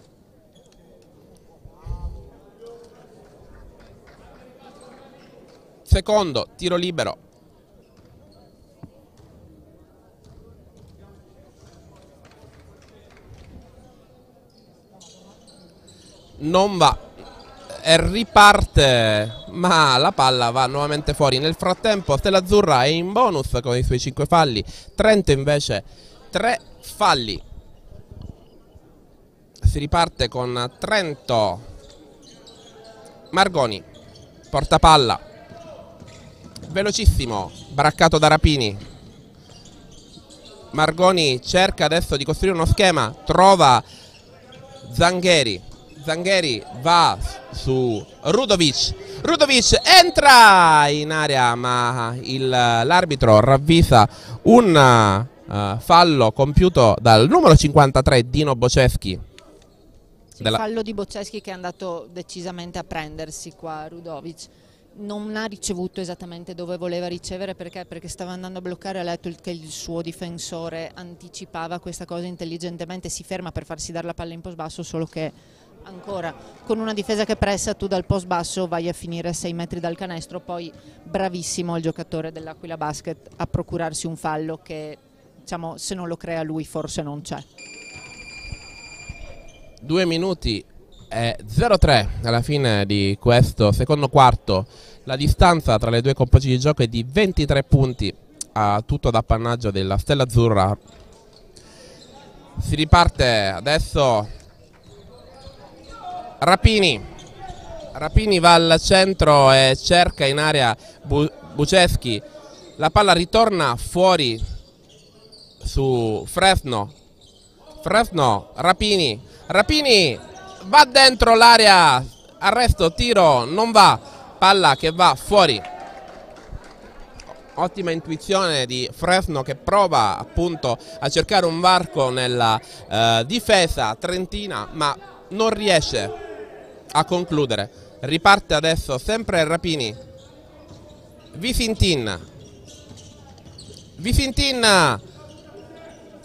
Speaker 2: Secondo tiro libero. Non va. E riparte, ma la palla va nuovamente fuori. Nel frattempo Stella Azzurra è in bonus con i suoi cinque falli. Trento invece tre falli. Si riparte con Trento. Margoni porta palla, velocissimo, braccato da Rapini. Margoni cerca adesso di costruire uno schema, trova Zangheri. Zangheri va su Rudovic. Rudovic entra in area, ma l'arbitro ravvisa un uh, fallo compiuto dal numero cinquantatré Dino Boceschi.
Speaker 1: Sì, della... fallo di Boceschi che è andato decisamente a prendersi qua Rudovic. Non ha ricevuto esattamente dove voleva ricevere, perché? Perché stava andando a bloccare, ha letto che il suo difensore anticipava questa cosa intelligentemente, si ferma per farsi dare la palla in post basso, solo che ancora con una difesa che pressa tu dal post basso vai a finire a sei metri dal canestro. Poi bravissimo il giocatore dell'Aquila Basket a procurarsi un fallo che, diciamo, se non lo crea lui forse non c'è.
Speaker 2: Due minuti e zero tre alla fine di questo secondo quarto. La distanza tra le due compagini di gioco è di ventitré punti, a tutto d'appannaggio della Stella Azzurra. Si riparte adesso. Rapini. Rapini va al centro e cerca in area Bu Buceschi. La palla ritorna fuori su Fresno. Fresno, Rapini. Rapini va dentro l'area. Arresto, tiro, non va. Palla che va fuori. Ottima intuizione di Fresno, che prova appunto a cercare un varco nella eh, difesa trentina, ma non riesce a concludere. Riparte adesso sempre Rapini. Visintin. Visintin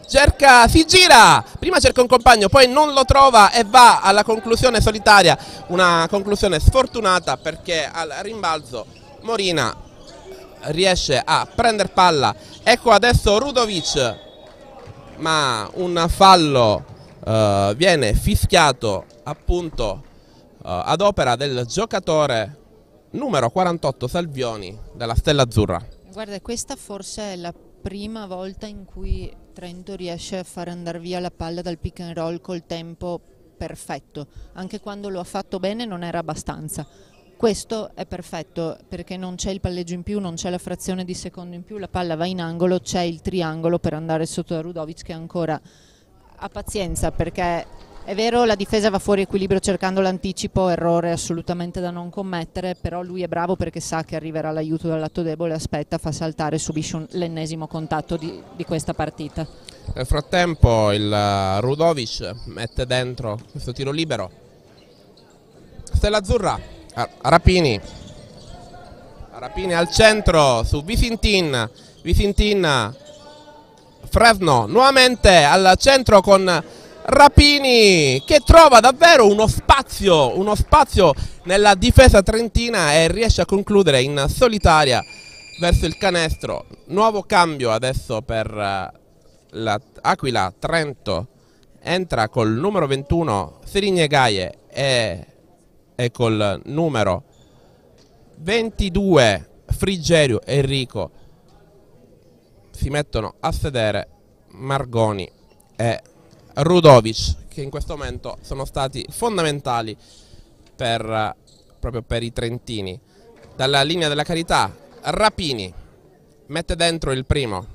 Speaker 2: cerca, si gira, prima cerca un compagno, poi non lo trova e va alla conclusione solitaria, una conclusione sfortunata perché al rimbalzo Morina riesce a prendere palla. Ecco adesso Rudovic, ma un fallo uh, viene fischiato appunto uh, ad opera del giocatore numero quarantotto Salvioni della Stella Azzurra.
Speaker 1: Guarda, questa forse è la prima volta in cui Trento riesce a far andare via la palla dal pick and roll col tempo perfetto. Anche quando lo ha fatto bene non era abbastanza. Questo è perfetto perché non c'è il palleggio in più, non c'è la frazione di secondo in più, la palla va in angolo, c'è il triangolo per andare sotto da Rudovic che ancora ha pazienza, perché è vero la difesa va fuori equilibrio cercando l'anticipo, errore assolutamente da non commettere, però lui è bravo perché sa che arriverà l'aiuto dal lato debole, aspetta, fa saltare, subisce l'ennesimo contatto di, di questa partita.
Speaker 2: Nel frattempo il Rudovic mette dentro questo tiro libero. Stella Azzurra, Rapini, Rapini al centro su Visintin, Visintin, Fresno nuovamente al centro con Rapini che trova davvero uno spazio, uno spazio nella difesa trentina e riesce a concludere in solitaria verso il canestro. Nuovo cambio adesso per l'Aquila Trento, entra col numero ventuno Serigne Gaie e e col numero ventidue Frigerio e Enrico si mettono a sedere Margoni e Rudovic, che in questo momento sono stati fondamentali per, proprio per i trentini. Dalla linea della carità Rapini mette dentro il primo.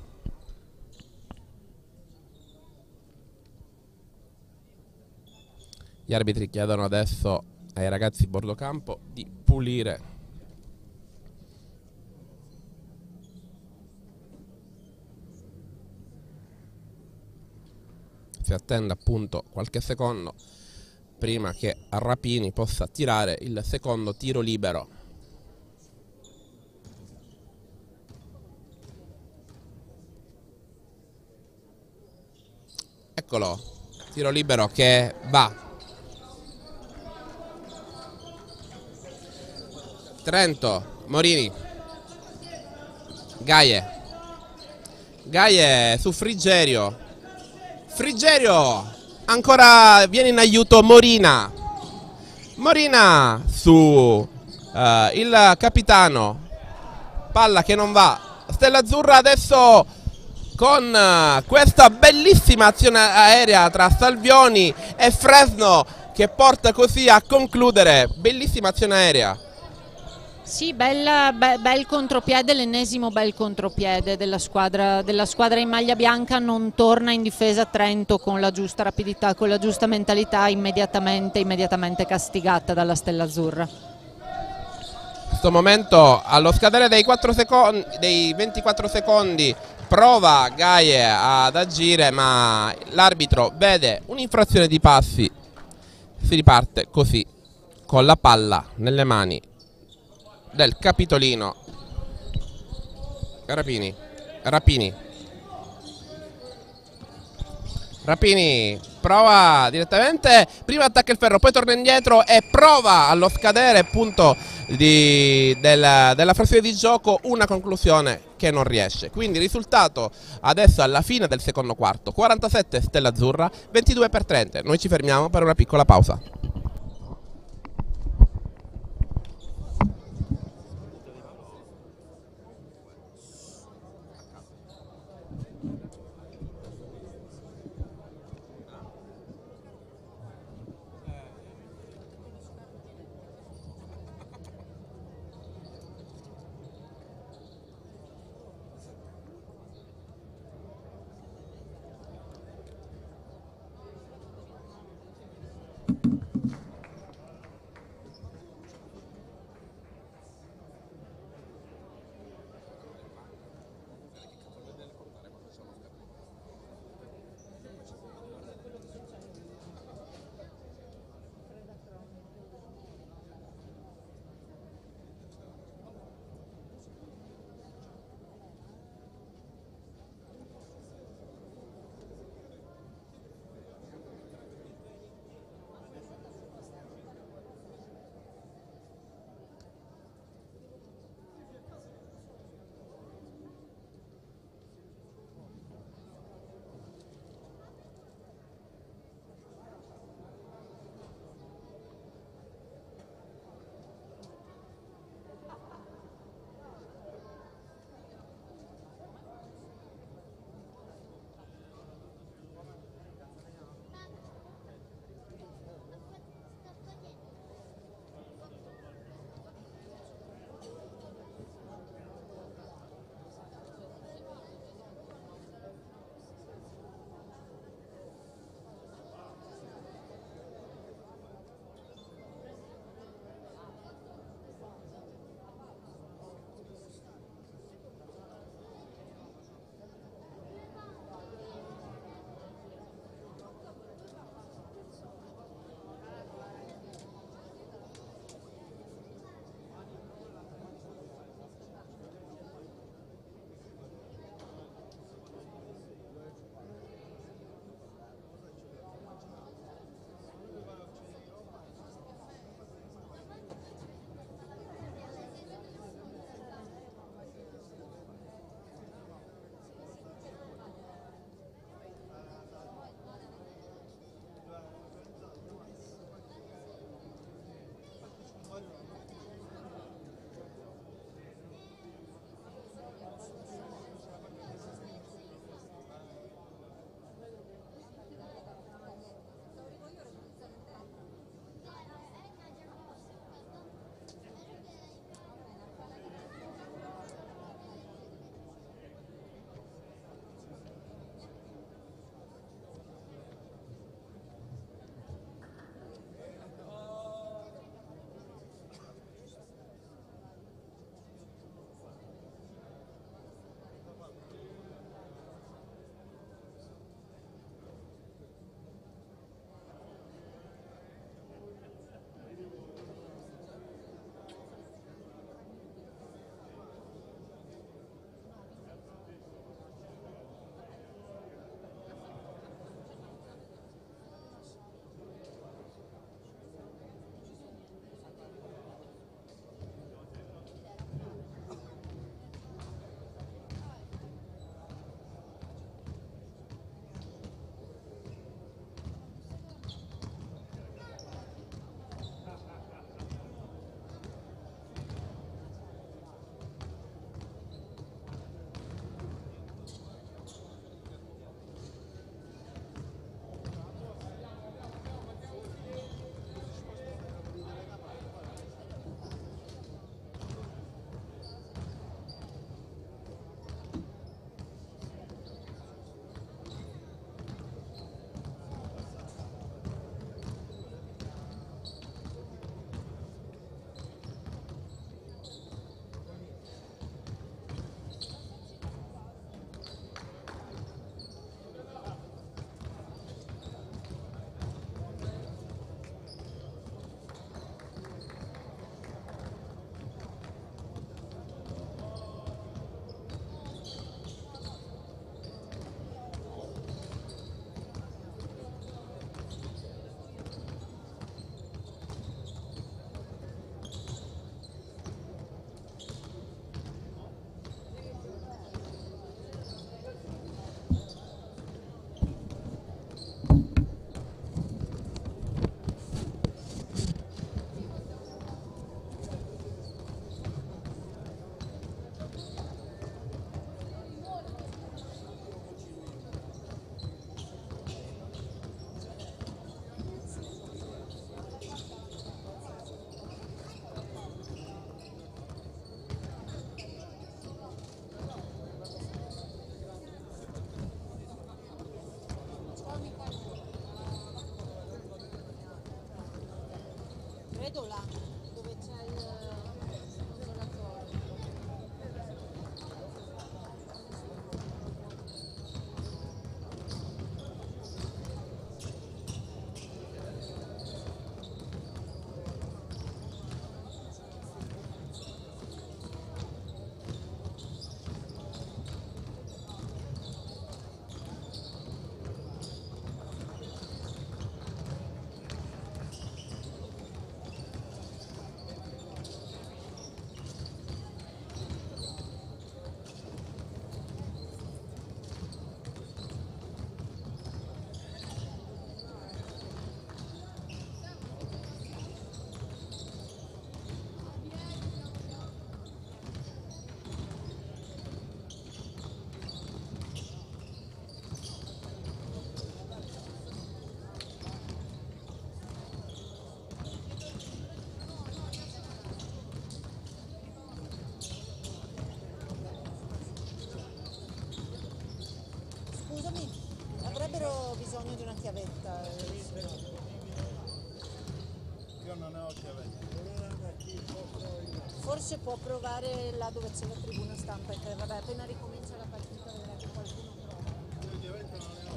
Speaker 2: Gli arbitri chiedono adesso ai ragazzi bordocampo di pulire si attende appunto qualche secondo prima che Rapini possa tirare il secondo tiro libero. Eccolo, tiro libero che va. Trento, Morini, Gaie, Gaie su Frigerio, Frigerio, ancora viene in aiuto Morina, Morina su uh, il capitano, palla che non va, Stella Azzurra adesso con uh, questa bellissima azione aerea tra Salvioni e Fresno che porta così a concludere, bellissima azione aerea.
Speaker 1: Sì, bella, be, bel contropiede, l'ennesimo bel contropiede della squadra, della squadra in maglia bianca, non torna in difesa Trento con la giusta rapidità, con la giusta mentalità, immediatamente, immediatamente castigata dalla Stella Azzurra.
Speaker 2: In questo momento allo scadere dei, quattro secondi, dei ventiquattro secondi prova Gaie ad agire, ma l'arbitro vede un'infrazione di passi, si riparte così con la palla nelle mani del capitolino Rapini, Rapini, Rapini prova direttamente, prima attacca il ferro, poi torna indietro e prova allo scadere appunto di, del, della frazione di gioco una conclusione che non riesce. Quindi risultato adesso alla fine del secondo quarto, quarantasette Stella Azzurra, ventidue per Trento. Noi ci fermiamo per una piccola pausa.
Speaker 1: vedo là, dove c'è il consolatore. Scusami, avrebbero bisogno di una chiavetta.
Speaker 3: Io non ne ho chiavette.
Speaker 1: Forse può provare là dove c'è la tribuna stampa, che vabbè, appena ricomincia la partita vedrà che qualcuno prova.
Speaker 3: Io chiavette non ne ho.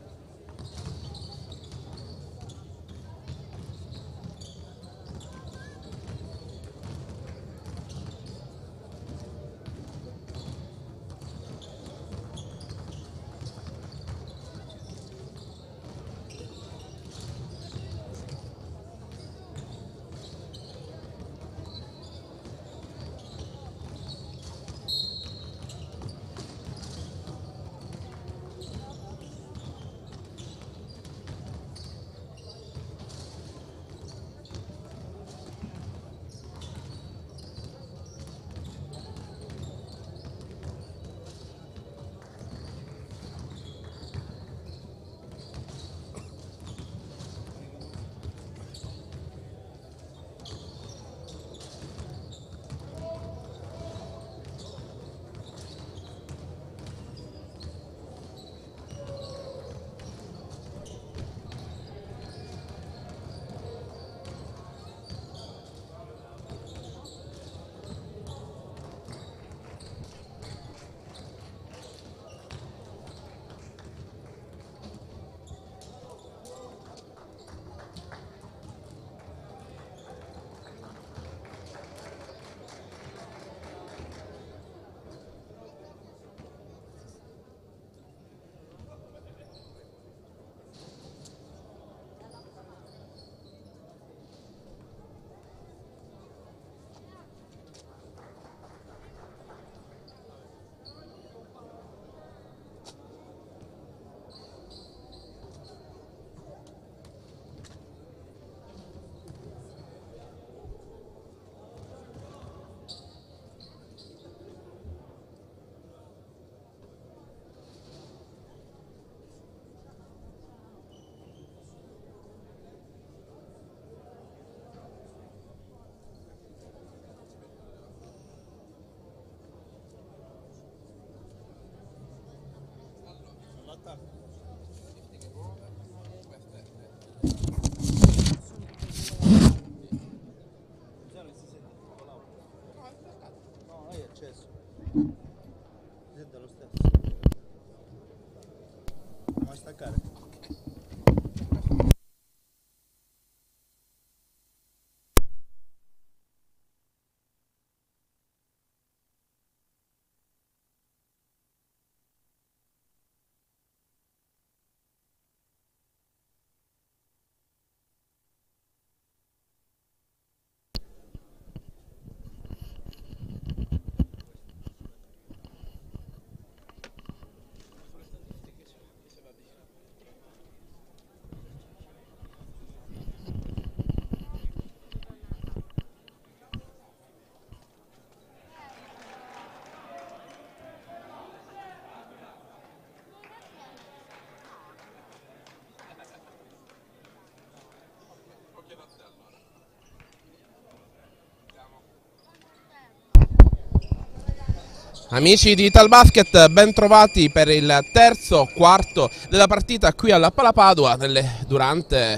Speaker 3: Senta lo stesso. Andiamo a staccare.
Speaker 2: Amici di Italbasket, ben trovati per il terzo quarto della partita qui alla Pala Padua nelle, durante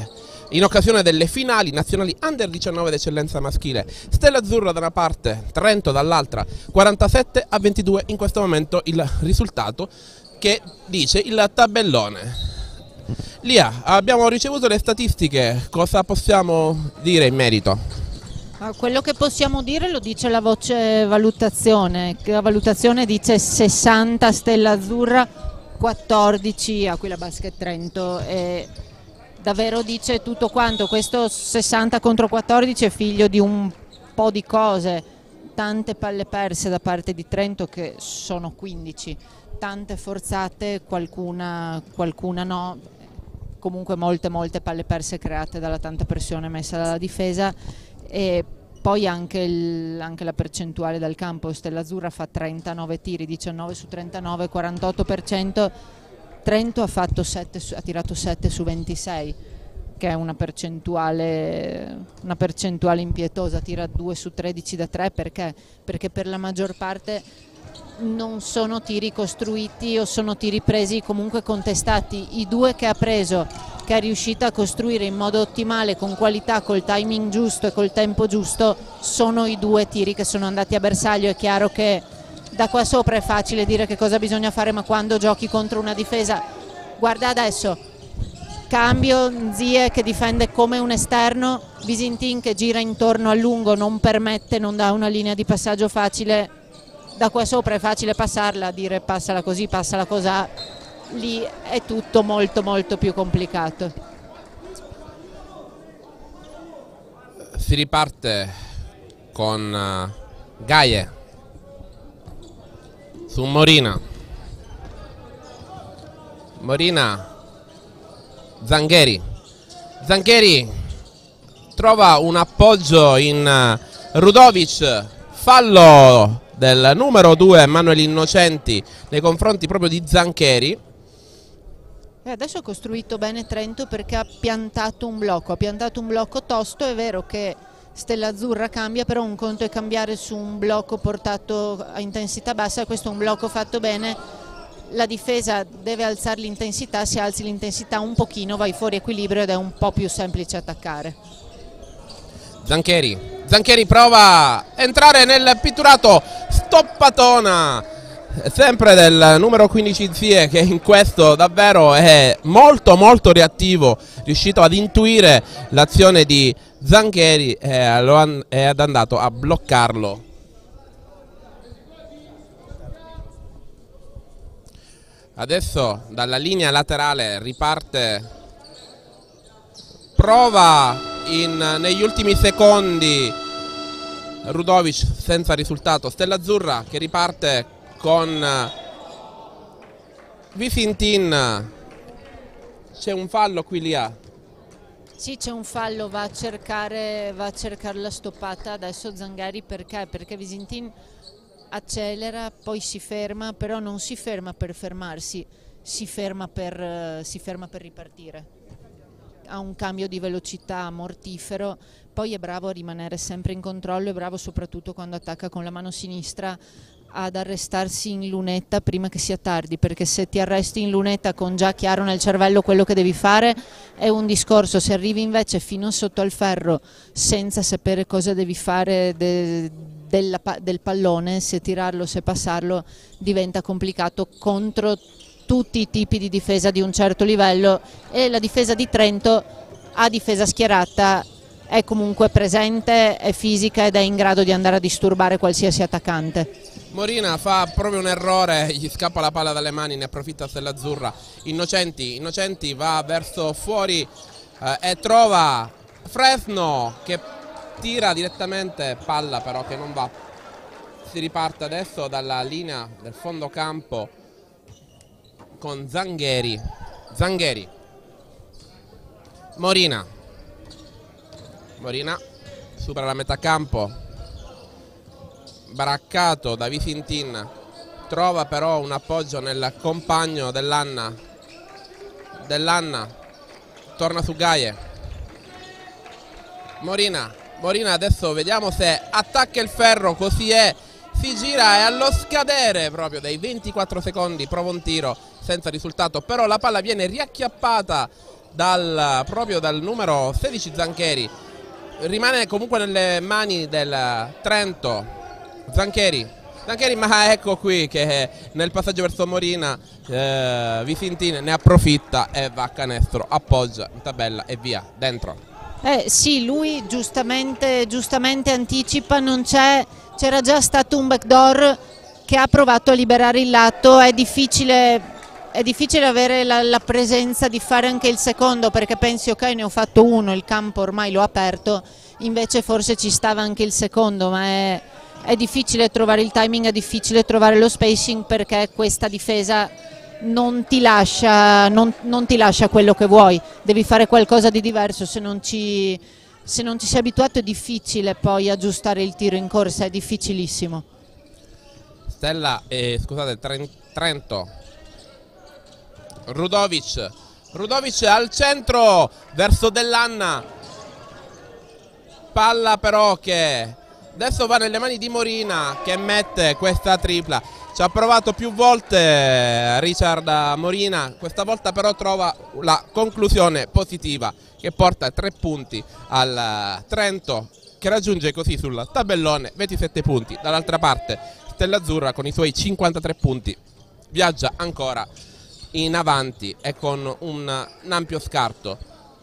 Speaker 2: in occasione delle finali nazionali under diciannove d'eccellenza maschile. Stella Azzurra da una parte, Trento dall'altra, quarantasette a ventidue in questo momento il risultato che dice il tabellone. Lia, abbiamo ricevuto le statistiche, cosa possiamo dire in merito?
Speaker 1: Quello che possiamo dire lo dice la voce valutazione, la valutazione dice sessanta Stella Azzurra, quattordici Aquila Basket Trento, e davvero dice tutto quanto. Questo sessanta contro quattordici è figlio di un po' di cose, tante palle perse da parte di Trento che sono quindici, tante forzate, qualcuna, qualcuna no, comunque molte molte palle perse create dalla tanta pressione messa dalla difesa. E poi anche, il, anche la percentuale dal campo. Stella Azzurra fa trentanove tiri, diciannove su trentanove, quarantotto per cento. Trento ha, fatto sette, ha tirato sette su ventisei, che è una percentuale, una percentuale impietosa. Tira due su tredici da tre, perché? Perché per la maggior parte non sono tiri costruiti o sono tiri presi comunque contestati. I due che ha preso, che è riuscita a costruire in modo ottimale, con qualità, col timing giusto e col tempo giusto, sono i due tiri che sono andati a bersaglio. È chiaro che da qua sopra è facile dire che cosa bisogna fare, ma quando giochi contro una difesa, guarda adesso, cambio, Zie che difende come un esterno, Visintin che gira intorno al lungo, non permette, non dà una linea di passaggio facile. Da qua sopra è facile passarla, dire passala così, passala cosà, lì è tutto molto molto più complicato.
Speaker 2: Si riparte con uh, Gaie su Morina. Morina, Zangheri. Zangheri trova un appoggio in uh, Rudovic, fallo del numero due Emanuele Innocenti nei confronti proprio di Zangheri.
Speaker 1: E adesso ha costruito bene Trento perché ha piantato un blocco, ha piantato un blocco tosto. È vero che Stella Azzurra cambia, però un conto è cambiare su un blocco portato a intensità bassa, questo è un blocco fatto bene. La difesa deve alzare l'intensità, se alzi l'intensità un pochino vai fuori equilibrio ed è un po' più semplice attaccare.
Speaker 2: Zangheri, Zangheri prova a entrare nel pitturato, stoppatona sempre del numero quindici Zie, che in questo davvero è molto molto reattivo, riuscito ad intuire l'azione di Zangheri e è andato a bloccarlo. Adesso dalla linea laterale riparte, prova in, negli ultimi secondi Rudovic, senza risultato. Stella Azzurra che riparte con Visintin. C'è un fallo qui, Lia?
Speaker 1: Sì, c'è un fallo, va a cercare, va a cercare la stoppata adesso Zangheri. Perché? Perché Visintin accelera, poi si ferma, però non si ferma per fermarsi, si ferma per, si ferma per ripartire. Ha un cambio di velocità mortifero, poi è bravo a rimanere sempre in controllo, è bravo soprattutto quando attacca con la mano sinistra ad arrestarsi in lunetta prima che sia tardi, perché se ti arresti in lunetta con già chiaro nel cervello quello che devi fare è un discorso, se arrivi invece fino sotto al ferro senza sapere cosa devi fare de, della, del pallone, se tirarlo, se passarlo, diventa complicato contro tutti i tipi di difesa di un certo livello. E la difesa di Trento, a difesa schierata, è comunque presente, è fisica ed è in grado di andare a disturbare qualsiasi attaccante.
Speaker 2: Morina fa proprio un errore, gli scappa la palla dalle mani, ne approfitta Stella Azzurra. Innocenti, Innocenti va verso fuori eh, e trova Fresno che tira direttamente, palla però che non va. Si riparte adesso dalla linea del fondo campo con Zangheri. Zangheri, Morina, Morina supera la metà campo, baraccato da Visintin, trova però un appoggio nel compagno dell'Anna, dell'Anna, torna su Gaie. Morina, Morina adesso vediamo se attacca il ferro, così è, si gira e allo scadere proprio dei ventiquattro secondi prova un tiro senza risultato, però la palla viene riacchiappata dal, proprio dal numero sedici Zancheri. Rimane comunque nelle mani del Trento. Zancheri, Zancheri, ma ecco qui che nel passaggio verso Morina eh, Visintin ne approfitta e va a canestro, appoggia in tabella e via, dentro.
Speaker 1: Eh sì, lui giustamente, giustamente anticipa, non c'è, c'era già stato un backdoor che ha provato a liberare il lato, è difficile, è difficile avere la, la presenza di fare anche il secondo, perché pensi ok, ne ho fatto uno, il campo ormai l'ho aperto, invece forse ci stava anche il secondo, ma è, è difficile trovare il timing, è difficile trovare lo spacing, perché questa difesa non ti lascia, non, non ti lascia quello che vuoi, devi fare qualcosa di diverso, se non ci, se non ci sei abituato è difficile poi aggiustare il tiro in corsa, è difficilissimo.
Speaker 2: Stella, eh, scusate, Trento, Rudovic, Rudovic al centro verso Dell'Anna, palla però che adesso va nelle mani di Morina che mette questa tripla. Ci ha provato più volte Richard Morina, questa volta però trova la conclusione positiva che porta a tre punti al Trento, che raggiunge così sul tabellone ventisette punti. Dall'altra parte Stella Azzurra con i suoi cinquantatré punti viaggia ancora in avanti e con un, un ampio scarto.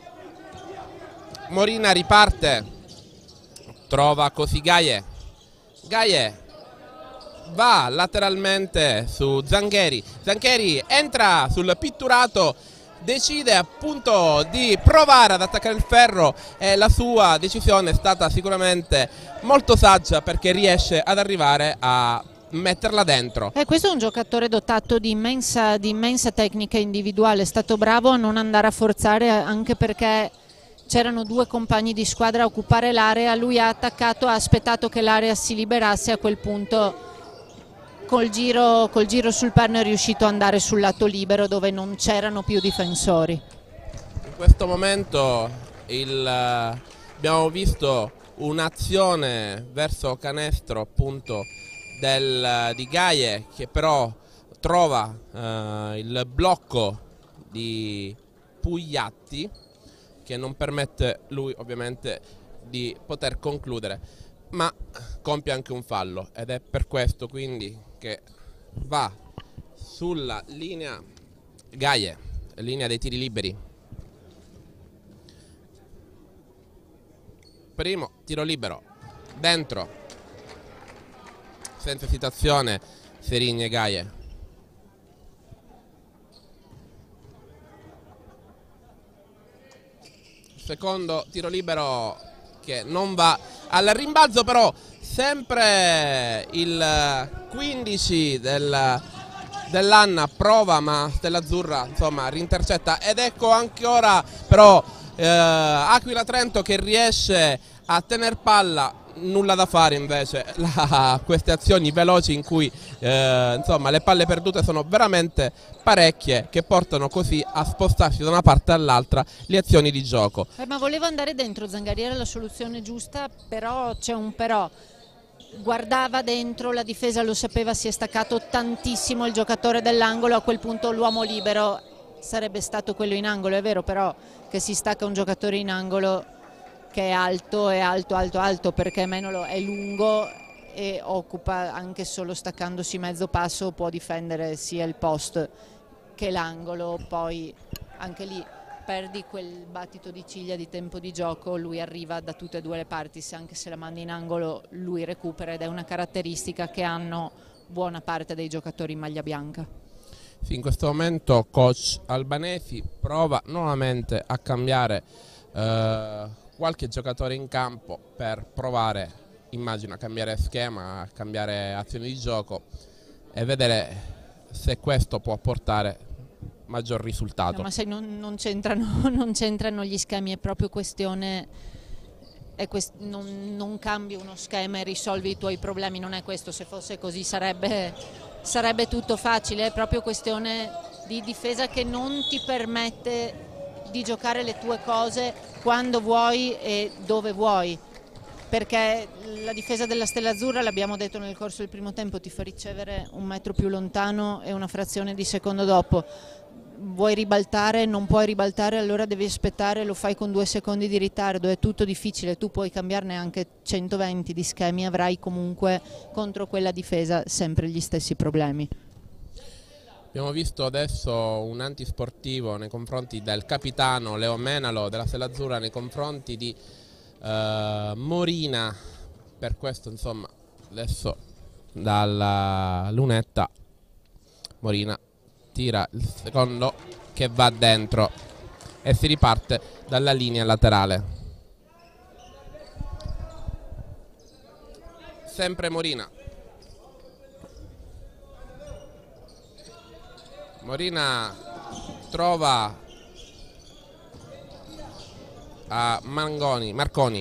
Speaker 2: Morina riparte, trova così Gaie, Gaie va lateralmente su Zancheri, Zancheri entra sul pitturato, decide appunto di provare ad attaccare il ferro e la sua decisione è stata sicuramente molto saggia, perché riesce ad arrivare a metterla dentro.
Speaker 1: Eh, questo è un giocatore dotato di immensa, di immensa tecnica individuale, è stato bravo a non andare a forzare, anche perché c'erano due compagni di squadra a occupare l'area, lui ha attaccato, ha aspettato che l'area si liberasse, a quel punto col giro, col giro sul perno è riuscito ad andare sul lato libero dove non c'erano più difensori.
Speaker 2: In questo momento il, abbiamo visto un'azione verso canestro appunto del, di Gaie, che però trova eh, il blocco di Pugliatti, che non permette lui ovviamente di poter concludere, ma compie anche un fallo, ed è per questo quindi che va sulla linea Gaie, linea dei tiri liberi. Primo tiro libero, dentro, senza esitazione Serigny e Gaie. Secondo tiro libero che non va al rimbalzo, però sempre il quindici del, dell'Anna prova, ma Stella Azzurra insomma rintercetta, ed ecco ancora però eh, Aquila Trento che riesce a tener palla. Nulla da fare invece la, queste azioni veloci in cui eh, insomma le palle perdute sono veramente parecchie, che portano così a spostarsi da una parte all'altra le azioni di gioco.
Speaker 1: Eh, ma voleva andare dentro Zangari, era la soluzione giusta, però c'è un però. Guardava dentro, la difesa lo sapeva, si è staccato tantissimo il giocatore dell'angolo, a quel punto l'uomo libero sarebbe stato quello in angolo, è vero però che si stacca un giocatore in angolo che è alto, è alto, alto, alto, perché Menolo è lungo e occupa, anche solo staccandosi mezzo passo può difendere sia il post che l'angolo, poi anche lì perdi quel battito di ciglia di tempo di gioco, lui arriva da tutte e due le parti, se anche se la manda in angolo lui recupera, ed è una caratteristica che hanno buona parte dei giocatori in maglia bianca.
Speaker 2: Sì, in questo momento coach Albanesi prova nuovamente a cambiare eh, qualche giocatore in campo per provare, immagino, a cambiare schema, a cambiare azioni di gioco e vedere se questo può portare maggior risultato.
Speaker 1: No, ma sai, non, non c'entrano non c'entrano gli schemi, è proprio questione, è quest non, non cambi uno schema e risolvi i tuoi problemi, non è questo, se fosse così sarebbe, sarebbe tutto facile, è proprio questione di difesa che non ti permette di giocare le tue cose quando vuoi e dove vuoi, perché la difesa della Stella Azzurra, l'abbiamo detto nel corso del primo tempo, ti fa ricevere un metro più lontano e una frazione di secondo dopo. vuoi ribaltare, non puoi ribaltare, allora devi aspettare, lo fai con due secondi di ritardo, è tutto difficile, tu puoi cambiarne anche centoventi di schemi, avrai comunque contro quella difesa sempre gli stessi problemi.
Speaker 2: Abbiamo visto adesso un antisportivo nei confronti del capitano Leo Menalo della Stella Azzurra nei confronti di uh, Morina, per questo insomma adesso dalla lunetta Morina tira il secondo che va dentro e si riparte dalla linea laterale. Sempre Morina. Morina trova a Mangoni, Marconi.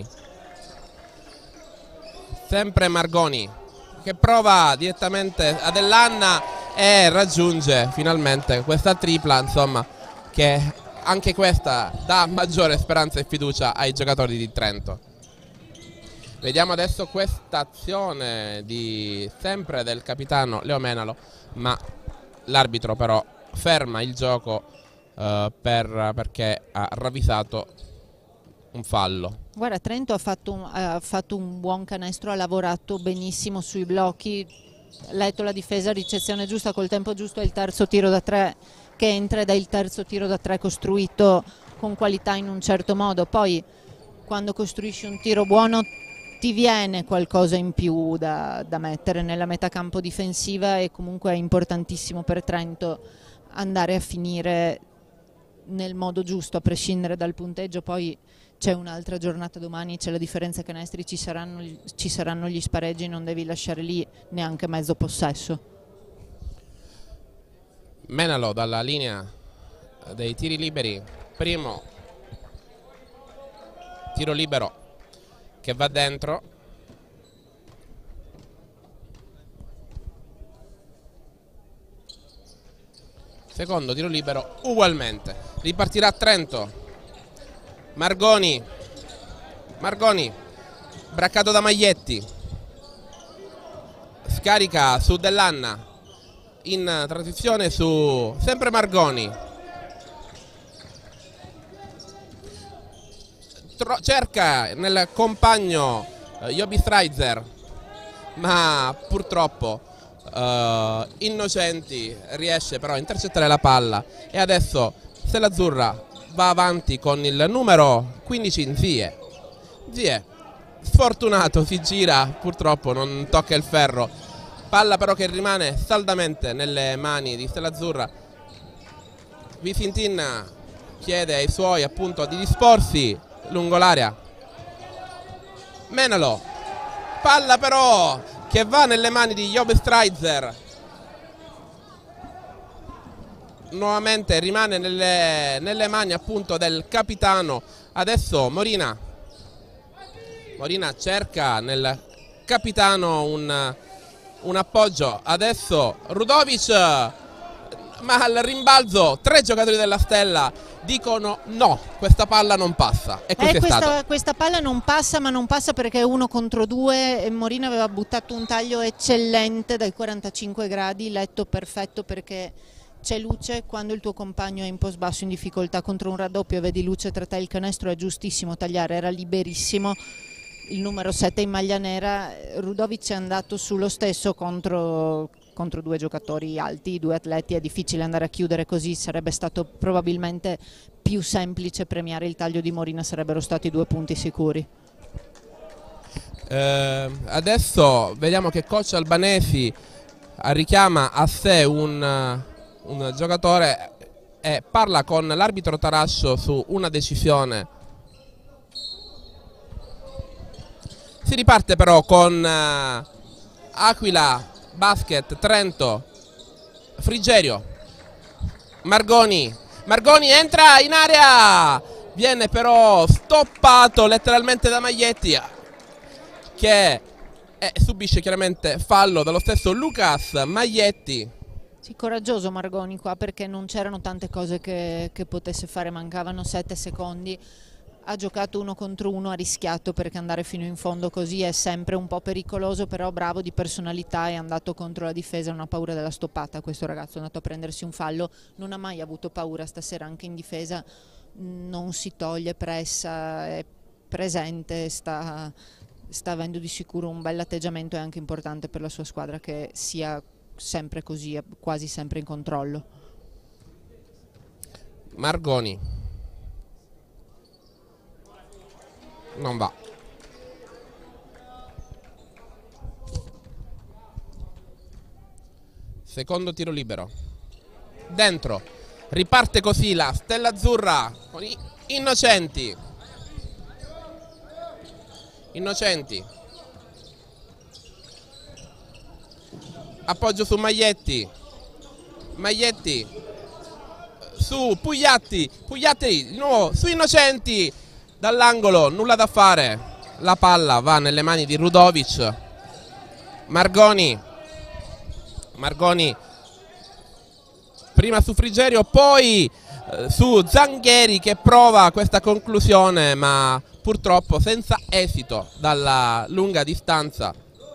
Speaker 2: Sempre Margoni che prova direttamente a Dell'Anna e raggiunge finalmente questa tripla, insomma, che anche questa dà maggiore speranza e fiducia ai giocatori di Trento. Vediamo adesso questa azione di sempre del capitano Leo Menalo, ma l'arbitro però ferma il gioco eh, per, perché ha ravvisato un fallo.
Speaker 1: Guarda, Trento ha fatto, un, ha fatto un buon canestro, ha lavorato benissimo sui blocchi, letto la difesa, ricezione giusta col tempo giusto, è il terzo tiro da tre che entra ed è il terzo tiro da tre costruito con qualità in un certo modo. Poi quando costruisci un tiro buono ti viene qualcosa in più da, da mettere nella metacampo difensiva e comunque è importantissimo per Trento andare a finire nel modo giusto a prescindere dal punteggio. Poi c'è un'altra giornata domani, c'è la differenza canestri, ci saranno, ci saranno gli spareggi, non devi lasciare lì neanche mezzo possesso.
Speaker 2: Menalo dalla linea dei tiri liberi, primo tiro libero che va dentro, secondo tiro libero ugualmente, ripartirà Trento. Margoni, Margoni, braccato da Maglietti, scarica su Dell'Anna, in transizione su sempre Margoni, Tro cerca nel compagno uh, Joby Strizer, ma purtroppo uh, Innocenti riesce però a intercettare la palla e adesso Stella Azzurra va avanti con il numero quindici Zie. Zie, sfortunato, si gira, purtroppo non tocca il ferro. Palla però che rimane saldamente nelle mani di Stella Azzurra. Visintin chiede ai suoi appunto di disporsi lungo l'area. Menalo, palla però che va nelle mani di Job Strizer. Nuovamente rimane nelle, nelle mani appunto del capitano. Adesso Morina Morina cerca nel capitano un, un appoggio. Adesso Rudovic, ma al rimbalzo tre giocatori della Stella dicono no, questa palla non passa. E
Speaker 1: eh,
Speaker 2: è
Speaker 1: questa,
Speaker 2: stato.
Speaker 1: questa palla non passa, ma non passa perché è uno contro due e Morina aveva buttato un taglio eccellente dai quarantacinque gradi, letto perfetto, perché c'è luce quando il tuo compagno è in post basso in difficoltà contro un raddoppio, vedi luce tra te, il canestro è giustissimo tagliare, era liberissimo il numero sette in maglia nera. Rudovic è andato sullo stesso contro, contro due giocatori alti, due atleti, è difficile andare a chiudere così, sarebbe stato probabilmente più semplice premiare il taglio di Morina, sarebbero stati due punti sicuri.
Speaker 2: Eh, adesso vediamo che coach Albanesi richiama a sé un, un giocatore e parla con l'arbitro Tarascio su una decisione. Si riparte però con uh, Aquila Basket Trento. Frigerio, Margoni, Margoni entra in area, viene però stoppato letteralmente da Maglietti, che eh, subisce chiaramente fallo dallo stesso Lucas Maglietti.
Speaker 1: Sì, coraggioso Margoni qua, perché non c'erano tante cose che, che potesse fare, mancavano sette secondi. ha giocato uno contro uno, ha rischiato, perché andare fino in fondo così è sempre un po' pericoloso, però bravo di personalità, è andato contro la difesa, non ha paura della stoppata. Questo ragazzo è andato a prendersi un fallo, non ha mai avuto paura stasera, anche in difesa non si toglie, pressa, è presente, sta, sta avendo di sicuro un bel atteggiamento, è anche importante per la sua squadra che sia sempre così, quasi sempre in controllo.
Speaker 2: Margoni non va. Secondo tiro libero. Dentro. Riparte così la Stella Azzurra con i Innocenti. Innocenti. Appoggio su Maglietti. Maglietti. Su Pugliatti. Pugliatti di nuovo su Innocenti. Dall'angolo, nulla da fare. La palla va nelle mani di Rudovic. Margoni. Margoni prima su Frigerio, poi eh, su Zangheri, che prova questa conclusione ma purtroppo senza esito dalla lunga distanza.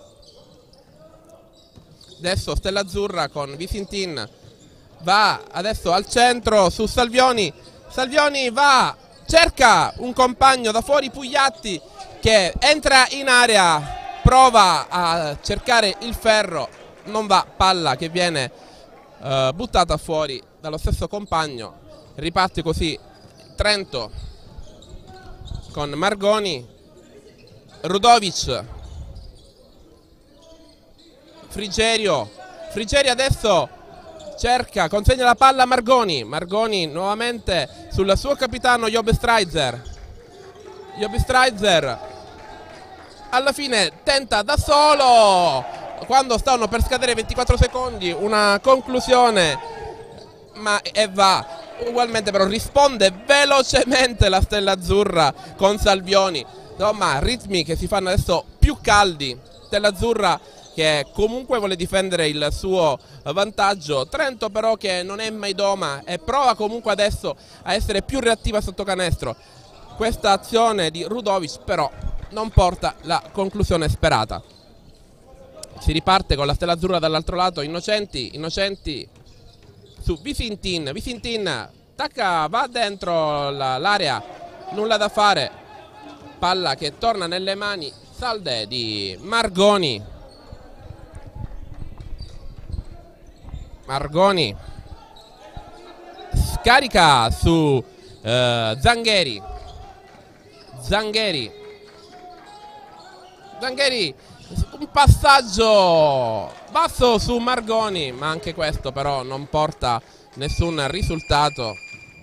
Speaker 2: Adesso Stella Azzurra con Visintin, va adesso al centro su Salvioni. Salvioni va, cerca un compagno da fuori, Pugliatti, che entra in area, prova a cercare il ferro, non va, palla che viene uh, buttata fuori dallo stesso compagno. Riparte così Trento con Margoni, Rudovic, Frigerio. Frigerio adesso cerca, consegna la palla a Margoni. Margoni nuovamente sul suo capitano Job Streizer. Job Streizer alla fine tenta da solo, quando stavano per scadere ventiquattro secondi, una conclusione, ma e va. Ugualmente però risponde velocemente la Stella Azzurra con Salvioni. Insomma, ritmi che si fanno adesso più caldi. Stella Azzurra che comunque vuole difendere il suo vantaggio. Trento però che non è mai doma e prova comunque adesso a essere più reattiva sotto canestro. Questa azione di Rudovic però non porta la conclusione sperata. Si riparte con la Stella Azzurra dall'altro lato. Innocenti, Innocenti su Visintin. Visintin tacca, va dentro l'area, nulla da fare. Palla che torna nelle mani salde di Margoni. Margoni scarica su eh, Zangheri. Zangheri. Zangheri, un passaggio basso su Margoni, ma anche questo però non porta nessun risultato.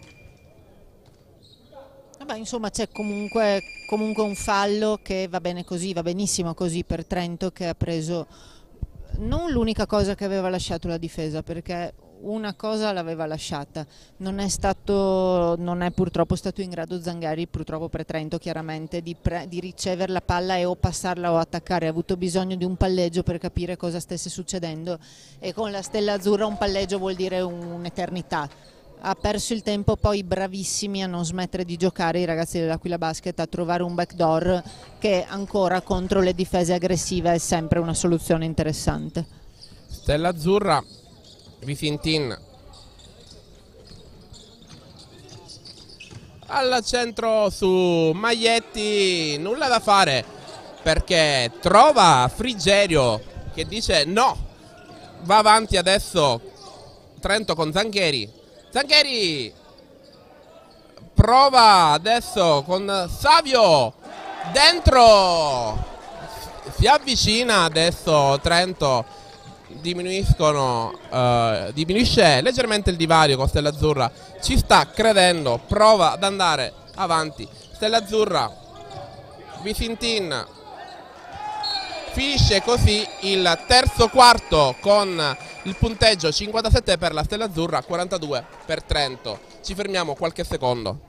Speaker 1: Vabbè, insomma c'è comunque, comunque un fallo che va bene così, va benissimo così per Trento, che ha preso non l'unica cosa che aveva lasciato la difesa, perché una cosa l'aveva lasciata, non è stato, non è purtroppo stato in grado Zangheri, purtroppo per Trento chiaramente, di, pre, di ricevere la palla e o passarla o attaccare. Ha avuto bisogno di un palleggio per capire cosa stesse succedendo, e con la Stella Azzurra un palleggio vuol dire un'eternità. Ha perso il tempo, poi bravissimi a non smettere di giocare i ragazzi dell'Aquila Basket, a trovare un backdoor che ancora contro le difese aggressive è sempre una soluzione interessante.
Speaker 2: Stella Azzurra, Visintin al centro su Maglietti, nulla da fare perché trova Frigerio che dice no. Va avanti adesso Trento con Zangheri. Zangheri prova adesso con Savio dentro, si avvicina adesso Trento. Diminuiscono, uh, diminuisce leggermente il divario con Stella Azzurra, ci sta credendo, prova ad andare avanti. Stella Azzurra, Visintin, finisce così il terzo quarto con il punteggio cinquantasette per la Stella Azzurra, quarantadue per Trento. Ci fermiamo qualche secondo.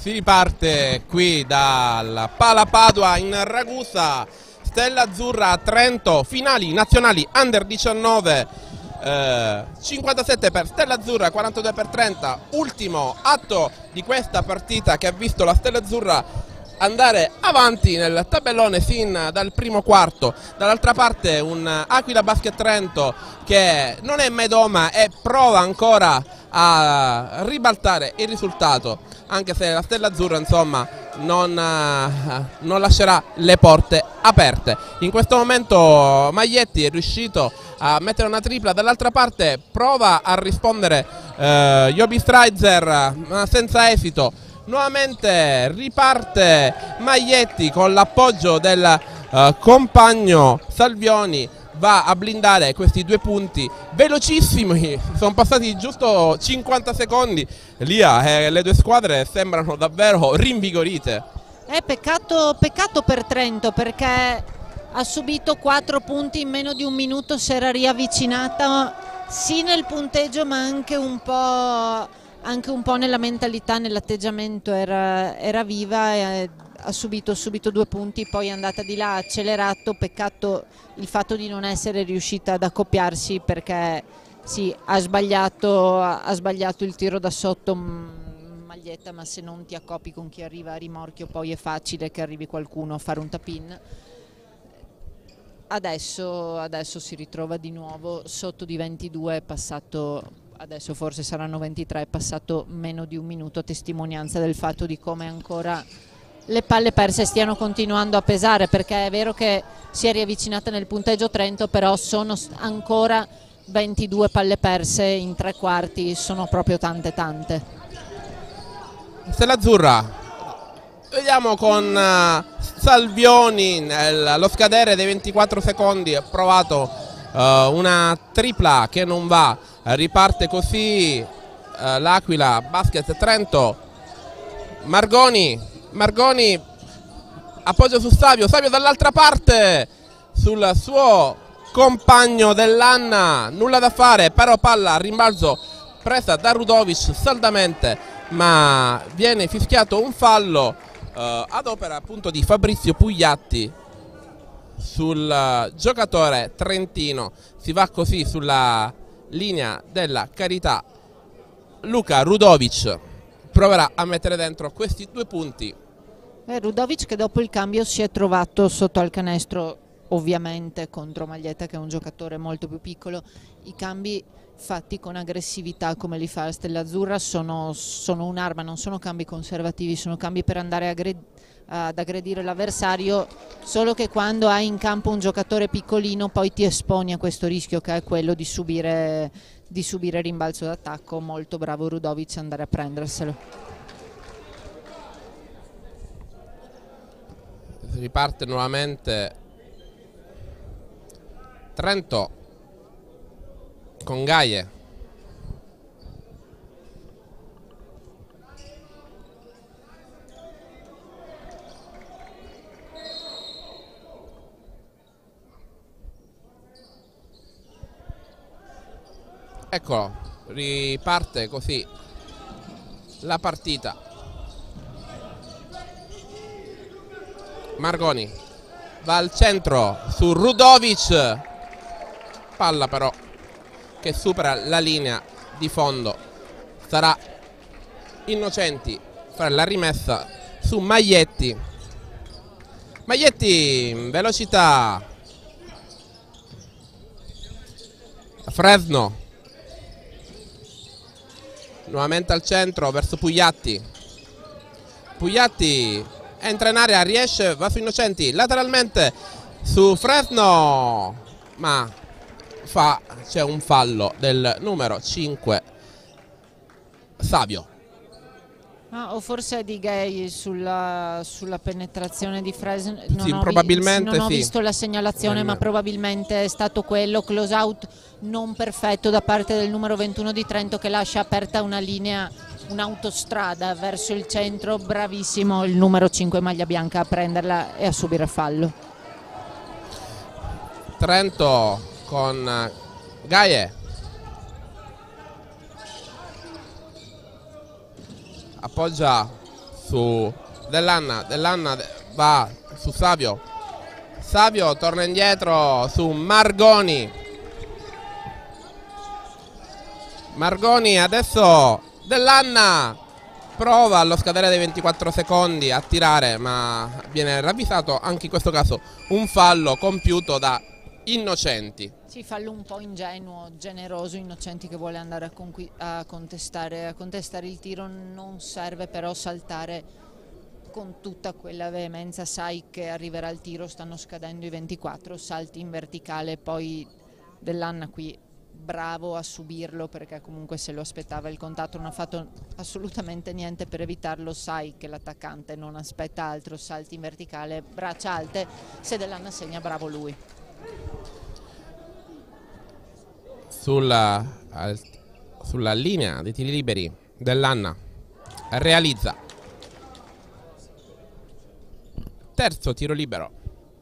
Speaker 2: Si riparte qui dal Pala Padua in Ragusa, Stella Azzurra Trento, finali nazionali under diciannove, eh, cinquantasette per Stella Azzurra, quarantadue per Trento, ultimo atto di questa partita che ha visto la Stella Azzurra andare avanti nel tabellone sin dal primo quarto. Dall'altra parte un Aquila Basket Trento che non è medoma e prova ancora a ribaltare il risultato, anche se la Stella Azzurra insomma non, uh, non lascerà le porte aperte. In questo momento Maglietti è riuscito a mettere una tripla, dall'altra parte prova a rispondere uh, Joby Strizer ma senza esito. Nuovamente riparte Maglietti con l'appoggio del uh, compagno Salvioni, va a blindare questi due punti velocissimi, sono passati giusto cinquanta secondi, Lia, eh, le due squadre sembrano davvero rinvigorite.
Speaker 1: È peccato, peccato per Trento, perché ha subito quattro punti in meno di un minuto, si era riavvicinata sì nel punteggio ma anche un po'... anche un po' nella mentalità, nell'atteggiamento era, era viva e ha subito subito due punti, poi è andata di là, accelerato. Peccato il fatto di non essere riuscita ad accoppiarsi, perché sì, ha sbagliato, ha sbagliato il tiro da sotto Maglietta, ma se non ti accoppi con chi arriva a rimorchio poi è facile che arrivi qualcuno a fare un tap-in. Adesso, adesso si ritrova di nuovo sotto di ventidue, è passato... adesso forse saranno ventitré, è passato meno di un minuto, a testimonianza del fatto di come ancora le palle perse stiano continuando a pesare, perché è vero che si è riavvicinata nel punteggio Trento, però sono ancora ventidue palle perse in tre quarti, sono proprio tante tante.
Speaker 2: Stella Azzurra, vediamo con uh, Salvioni nello scadere dei ventiquattro secondi, ha provato uh, una tripla che non va. Riparte così uh, l'Aquila Basket Trento. Margoni, Margoni appoggia su Savio, Savio dall'altra parte sul suo compagno dell'Anna, nulla da fare, però palla a rimbalzo presa da Rudovic saldamente, ma viene fischiato un fallo uh, ad opera appunto di Fabrizio Pugliatti sul uh, giocatore trentino. Si va così sulla linea della carità. Luka Rudovic proverà a mettere dentro questi due punti.
Speaker 1: Eh, Rudovic che dopo il cambio si è trovato sotto al canestro, ovviamente contro Maglietta che è un giocatore molto più piccolo. I cambi fatti con aggressività come li fa la Stella Azzurra sono, sono un'arma, non sono cambi conservativi, sono cambi per andare a ad aggredire l'avversario, solo che quando hai in campo un giocatore piccolino poi ti esponi a questo rischio, che è quello di subire, di subire rimbalzo d'attacco. Molto bravo Rudovic a andare a prenderselo.
Speaker 2: Riparte nuovamente Trento con Gaie. Eccolo, riparte così la partita. Margoni va al centro su Rudovic, palla però che supera la linea di fondo. Sarà Innocenti fare la rimessa su Maglietti. Maglietti in velocità, Fresno nuovamente al centro verso Pugliatti. Pugliatti entra in area, riesce, va su Innocenti, lateralmente su Fresno, ma fa, c'è un fallo del numero cinque Savio.
Speaker 1: Ah, o forse è di Gay sulla, sulla penetrazione di Fresno. Non
Speaker 2: sì,
Speaker 1: ho
Speaker 2: probabilmente
Speaker 1: vi, non ho
Speaker 2: sì.
Speaker 1: visto la segnalazione, ma probabilmente è stato quello. Close out non perfetto da parte del numero ventuno di Trento, che lascia aperta una linea, un'autostrada verso il centro. Bravissimo il numero cinque maglia bianca a prenderla e a subire fallo.
Speaker 2: Trento con Gaie, appoggia su Dell'Anna, Dell'Anna va su Savio, Savio torna indietro su Margoni, Margoni adesso Dell'Anna prova allo scadere dei ventiquattro secondi a tirare, ma viene ravvisato anche in questo caso un fallo compiuto da Innocenti.
Speaker 1: Sì, fallo un po' ingenuo, generoso, Innocenti che vuole andare a, a, contestare, a contestare il tiro, non serve però saltare con tutta quella veemenza, sai che arriverà il tiro, stanno scadendo i ventiquattro, salti in verticale, poi Dell'Anna qui bravo a subirlo perché comunque se lo aspettava il contatto, non ha fatto assolutamente niente per evitarlo, sai che l'attaccante non aspetta altro, salti in verticale, braccia alte, se Dell'Anna segna bravo lui.
Speaker 2: Sulla, al, sulla linea dei tiri liberi Dell'Anna realizza terzo tiro libero.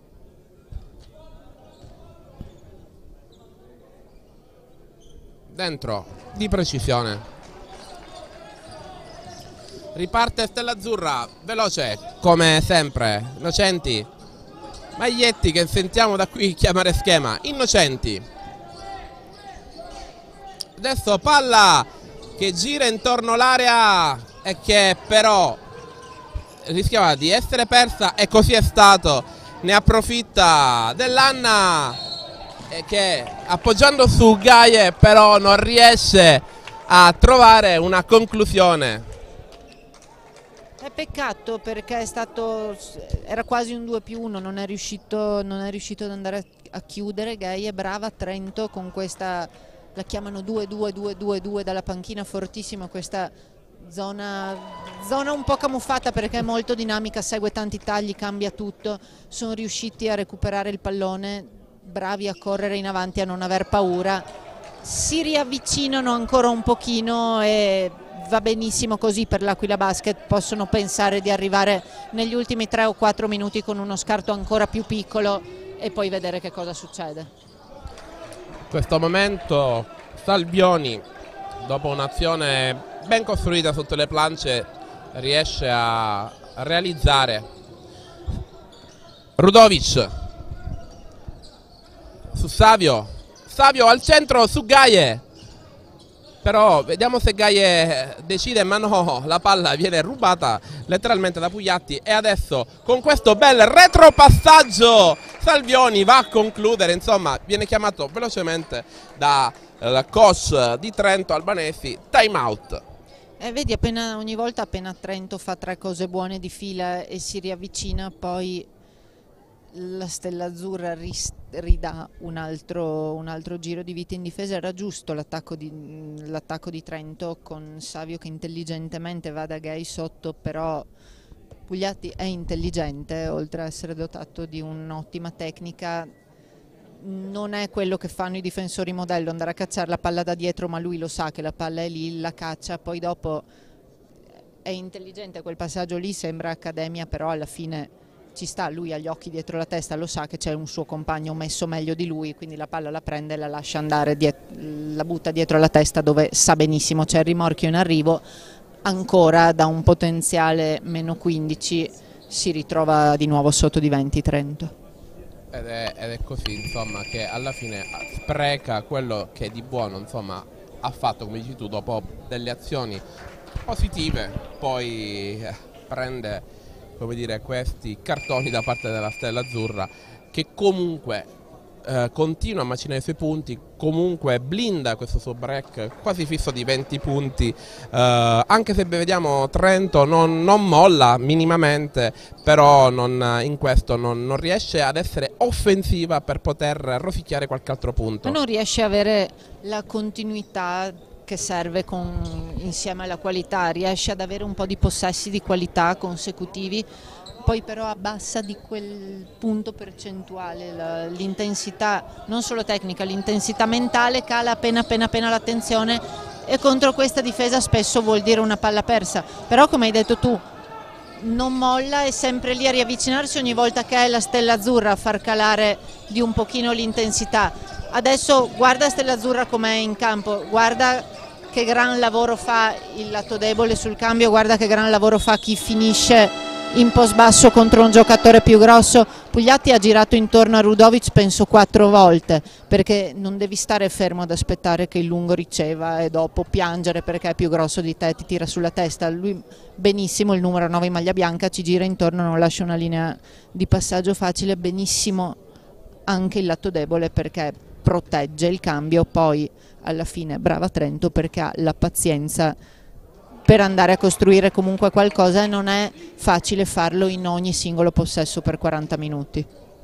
Speaker 2: Dentro di precisione. Riparte Stella Azzurra, veloce come sempre. Innocenti, Maglietti che sentiamo da qui chiamare schema. Innocenti. Adesso palla che gira intorno all'area e che però rischiava di essere persa e così è stato. Ne approfitta Dell'Anna che appoggiando su Gaie però non riesce a trovare una conclusione.
Speaker 1: È peccato perché è stato, era quasi un due più uno, non è riuscito, non è riuscito ad andare a chiudere. Gaie brava, Trento con questa, la chiamano due due due due due dalla panchina, fortissima questa zona, zona un po' camuffata perché è molto dinamica, segue tanti tagli, cambia tutto, sono riusciti a recuperare il pallone, bravi a correre in avanti, a non aver paura, si riavvicinano ancora un pochino e va benissimo così per l'Aquila Basket, possono pensare di arrivare negli ultimi tre o quattro minuti con uno scarto ancora più piccolo e poi vedere che cosa succede.
Speaker 2: In questo momento Salvioni, dopo un'azione ben costruita sotto le planche, riesce a realizzare. Rudovic su Savio, Savio al centro su Gaie, però vediamo se Gaie decide, ma no, la palla viene rubata letteralmente da Pugliatti e adesso con questo bel retropassaggio Salvioni va a concludere, insomma viene chiamato velocemente dal coach di Trento Albanesi, time out.
Speaker 1: Eh, vedi, appena, ogni volta appena Trento fa tre cose buone di fila e si riavvicina, poi la Stella Azzurra ridà un altro, un altro giro di vita in difesa. Era giusto l'attacco di, l'attacco di Trento con Savio che intelligentemente va da Gay sotto, però Pugliatti è intelligente, oltre a essere dotato di un'ottima tecnica, non è quello che fanno i difensori modello, andare a cacciare la palla da dietro, ma lui lo sa che la palla è lì, la caccia, poi dopo è intelligente, quel passaggio lì sembra accademia, però alla fine ci sta, lui ha gli occhi dietro la testa, lo sa che c'è un suo compagno messo meglio di lui, quindi la palla la prende e la lascia andare, la butta dietro la testa dove sa benissimo c'è il rimorchio in arrivo, ancora da un potenziale meno quindici si ritrova di nuovo sotto di venti Trento.
Speaker 2: Ed è, ed è così, insomma, che alla fine spreca quello che di buono, insomma, ha fatto, come dici tu, dopo delle azioni positive, poi eh, prende, come dire, questi cartoni da parte della Stella Azzurra, che comunque eh, continua a macinare i suoi punti, comunque blinda questo suo break quasi fisso di venti punti, eh, anche se vediamo Trento non, non molla minimamente, però non, in questo non, non riesce ad essere offensiva per poter rosicchiare qualche altro punto.
Speaker 1: Non riesce a avere la continuità che serve con, insieme alla qualità, riesce ad avere un po' di possessi di qualità consecutivi, poi però abbassa di quel punto percentuale l'intensità non solo tecnica, l'intensità mentale cala appena appena appena l'attenzione, e contro questa difesa spesso vuol dire una palla persa, però come hai detto tu non molla, è sempre lì a riavvicinarsi ogni volta che è la Stella Azzurra a far calare di un pochino l'intensità. Adesso guarda Stella Azzurra com'è in campo, guarda che gran lavoro fa il lato debole sul cambio, guarda che gran lavoro fa chi finisce in post basso contro un giocatore più grosso. Pugliatti ha girato intorno a Rudovic penso quattro volte, perché non devi stare fermo ad aspettare che il lungo riceva e dopo piangere perché è più grosso di te, ti tira sulla testa. Lui benissimo, il numero nove in maglia bianca, ci gira intorno, non lascia una linea di passaggio facile, benissimo anche il lato debole perché protegge il cambio. Poi alla fine brava Trento perché ha la pazienza per andare a costruire comunque qualcosa e non è facile farlo in ogni singolo possesso per quaranta minuti.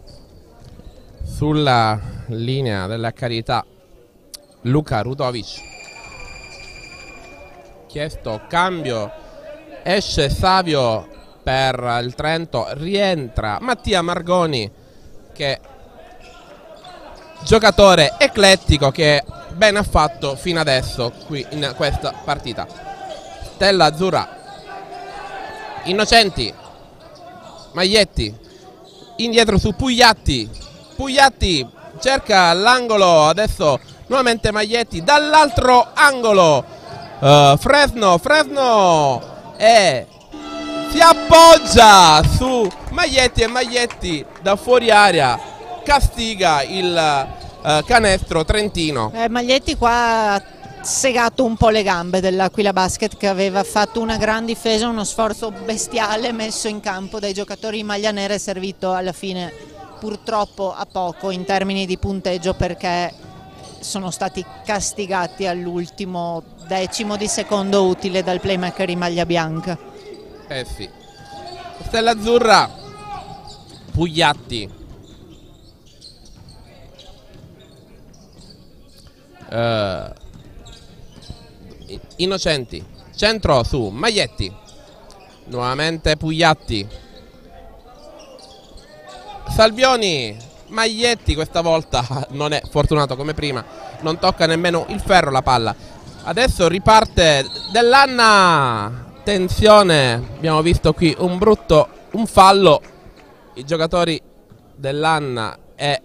Speaker 2: Sulla linea della carità Luka Rudovic, chiesto cambio, esce Savio per il Trento, rientra Mattia Margoni che giocatore eclettico che ben ha fatto fino adesso qui in questa partita. Stella azzurra, Innocenti, Maglietti, indietro su Pugliatti, Pugliatti cerca l'angolo, adesso nuovamente Maglietti, dall'altro angolo, uh, Fresno, Fresno e si appoggia su Maglietti e Maglietti da fuori area castiga il uh, canestro trentino.
Speaker 1: Eh, Maglietti qua ha segato un po' le gambe dell'Aquila Basket che aveva fatto una gran difesa, uno sforzo bestiale messo in campo dai giocatori in maglia nera, è servito alla fine purtroppo a poco in termini di punteggio perché sono stati castigati all'ultimo decimo di secondo utile dal playmaker in maglia bianca.
Speaker 2: Eh sì. Stella azzurra, Pugliatti, uh, Innocenti, centro su Maglietti, nuovamente Pugliatti, Salvioni, Maglietti questa volta non è fortunato come prima, non tocca nemmeno il ferro la palla. Adesso riparte Dell'Anna, tensione, abbiamo visto qui un brutto, un fallo, i giocatori Dell'Anna e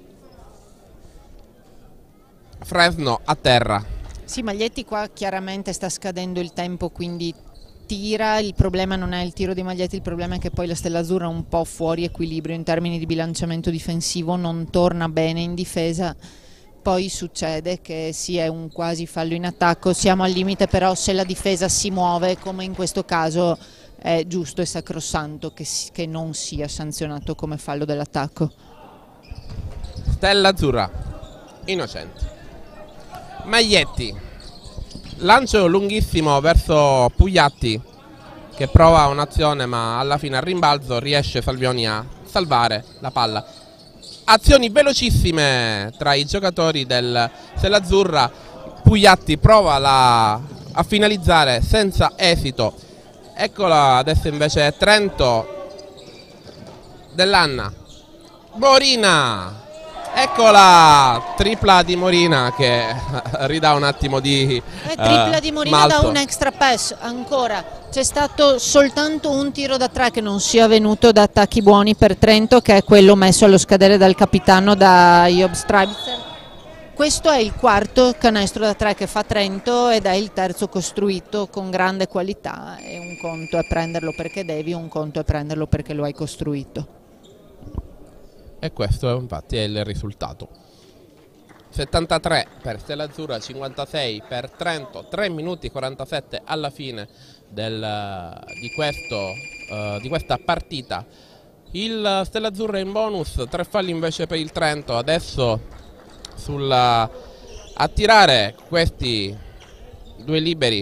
Speaker 2: Fresno a terra.
Speaker 1: Sì, Maglietti qua chiaramente sta scadendo il tempo, quindi tira, il problema non è il tiro di Maglietti, il problema è che poi la Stella Azzurra è un po' fuori equilibrio in termini di bilanciamento difensivo, non torna bene in difesa, poi succede che sì, è un quasi fallo in attacco, siamo al limite, però se la difesa si muove come in questo caso è giusto e sacrosanto che, si, che non sia sanzionato come fallo dell'attacco.
Speaker 2: Stella Azzurra, Innocenti, Maglietti, lancio lunghissimo verso Pugliatti che prova un'azione ma alla fine al rimbalzo riesce Salvioni a salvare la palla. Azioni velocissime tra i giocatori del Stella Azzurra, Pugliatti prova la, a finalizzare senza esito, eccola adesso invece Trento, Dell'Anna, Morina. Eccola, tripla di Morina che ridà un attimo di
Speaker 1: eh, tripla
Speaker 2: uh,
Speaker 1: di Morina
Speaker 2: malto.
Speaker 1: Da un extra pass, ancora c'è stato soltanto un tiro da tre che non sia venuto da attacchi buoni per Trento, che è quello messo allo scadere dal capitano da Job Strabitzer. Questo è il quarto canestro da tre che fa Trento ed è il terzo costruito con grande qualità, e un conto è prenderlo perché devi, un conto è prenderlo perché lo hai costruito.
Speaker 2: E questo infatti è il risultato. settantatré per Stella Azzurra, cinquantasei per Trento, tre minuti e quarantasette alla fine del, di, questo, uh, di questa partita. Il Stella Azzurra in bonus, tre falli invece per il Trento. Adesso sulla, a tirare questi due liberi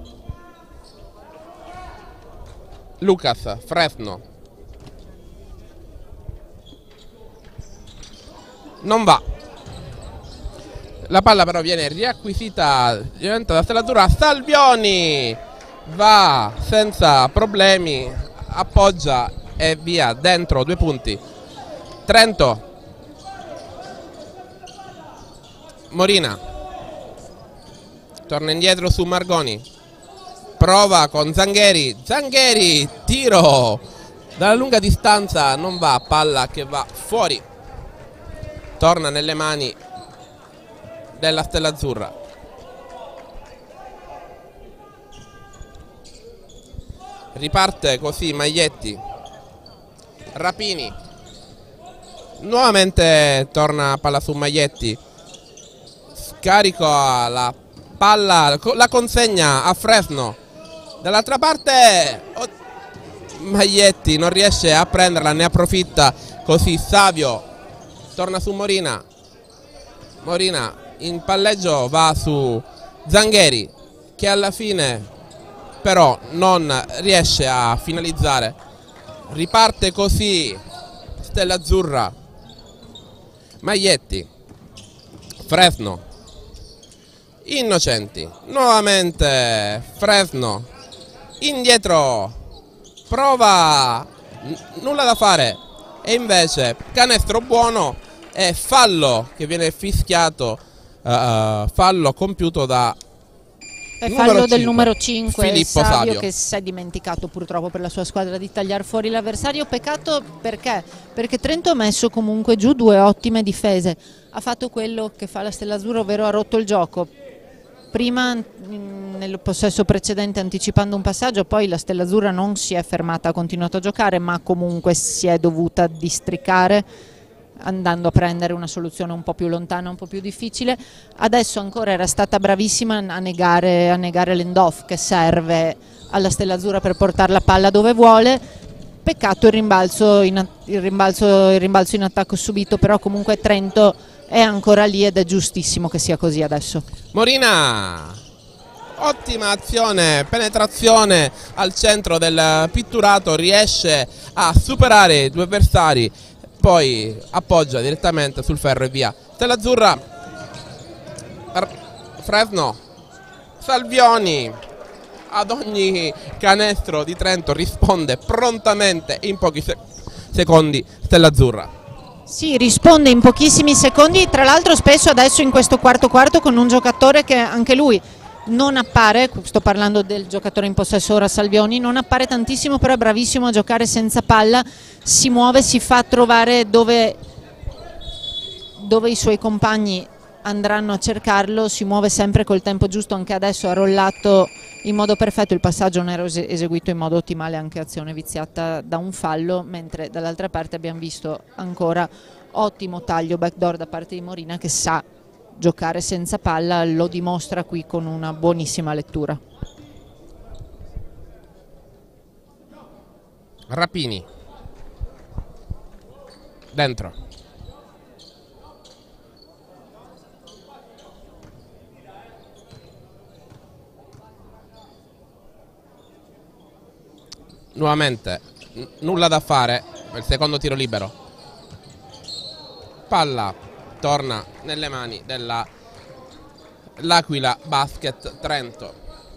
Speaker 2: Lucas Fresno. Non va, la palla però viene riacquisita da Stella Azzurra. Salvioni va senza problemi, appoggia e via, dentro, due punti. Trento, Morina torna indietro su Margoni, prova con Zangheri, Zangheri, tiro dalla lunga distanza, non va, palla che va fuori, torna nelle mani della Stella Azzurra. Riparte così Maglietti. Rapini. Nuovamente torna palla su Maglietti. Scarico la palla, la consegna a Fresno. Dall'altra parte Maglietti non riesce a prenderla, ne approfitta così Savio. Torna su Morina. Morina in palleggio va su Zangheri, che alla fine però non riesce a finalizzare. Riparte così Stella Azzurra. Maglietti. Fresno. Innocenti. Nuovamente Fresno. Indietro. Prova. N nulla da fare. E invece canestro buono e fallo che viene fischiato. Uh, fallo compiuto da
Speaker 1: È fallo del
Speaker 2: cinque,
Speaker 1: numero cinque,
Speaker 2: Filippo
Speaker 1: Savio,
Speaker 2: Savio,
Speaker 1: che si è dimenticato purtroppo per la sua squadra di tagliare fuori l'avversario. Peccato perché? Perché Trento ha messo comunque giù due ottime difese. Ha fatto quello che fa la Stella Azzurra, ovvero ha rotto il gioco. Prima nel possesso precedente anticipando un passaggio, poi la Stella Azzurra non si è fermata, ha continuato a giocare, ma comunque si è dovuta districare andando a prendere una soluzione un po' più lontana, un po' più difficile. Adesso ancora era stata bravissima a negare, a negare l'end-off che serve alla Stella Azzurra per portare la palla dove vuole. Peccato il rimbalzo in, il rimbalzo, il rimbalzo in attacco subito, però comunque Trento è ancora lì ed è giustissimo che sia così adesso.
Speaker 2: Morina, ottima azione, penetrazione al centro del pitturato, riesce a superare i due avversari, poi appoggia direttamente sul ferro e via. Stella Azzurra. Fresno. Salvioni. Ad ogni canestro di Trento risponde prontamente in pochi se secondi Stella Azzurra.
Speaker 1: Sì, risponde in pochissimi secondi, tra l'altro spesso adesso in questo quarto quarto con un giocatore che anche lui non appare, sto parlando del giocatore in possesso ora Salvioni, non appare tantissimo, però è bravissimo a giocare senza palla, si muove, si fa trovare dove, dove i suoi compagni andranno a cercarlo, si muove sempre col tempo giusto, anche adesso ha rollato in modo perfetto, il passaggio non era eseguito in modo ottimale, anche azione viziata da un fallo, mentre dall'altra parte abbiamo visto ancora ottimo taglio backdoor da parte di Morina che sa giocare senza palla, lo dimostra qui con una buonissima lettura.
Speaker 2: Rapini dentro. Nuovamente nulla da fare, il secondo tiro libero. Palla torna nelle mani della L'Aquila Basket Trento.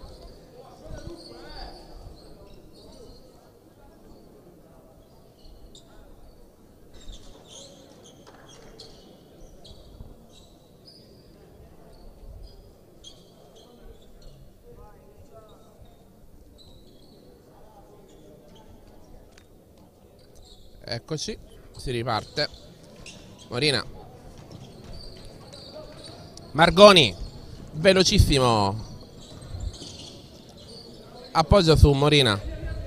Speaker 2: Eccoci, si riparte. Morina. Margoni, velocissimo. Appoggia su Morina.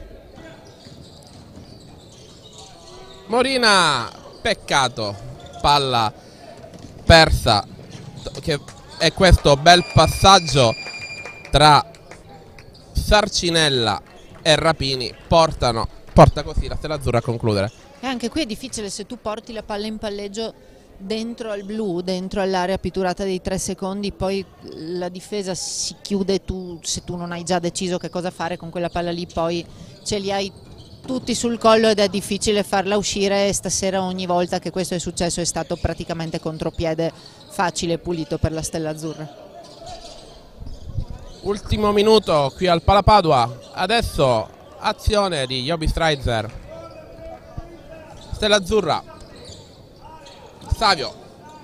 Speaker 2: Morina, peccato. Palla persa. Che è questo bel passaggio tra Sarcinella e Rapini. Portano, porta così la Stella Azzurra a concludere.
Speaker 1: E anche qui è difficile se tu porti la palla in palleggio dentro al blu, dentro all'area pitturata dei tre secondi, poi la difesa si chiude, tu, se tu non hai già deciso che cosa fare con quella palla lì, poi ce li hai tutti sul collo ed è difficile farla uscire, e stasera ogni volta che questo è successo è stato praticamente contropiede facile e pulito per la Stella Azzurra.
Speaker 2: Ultimo minuto qui al Palapadua, adesso azione di Jobi Streitzer. Stella Azzurra. Savio.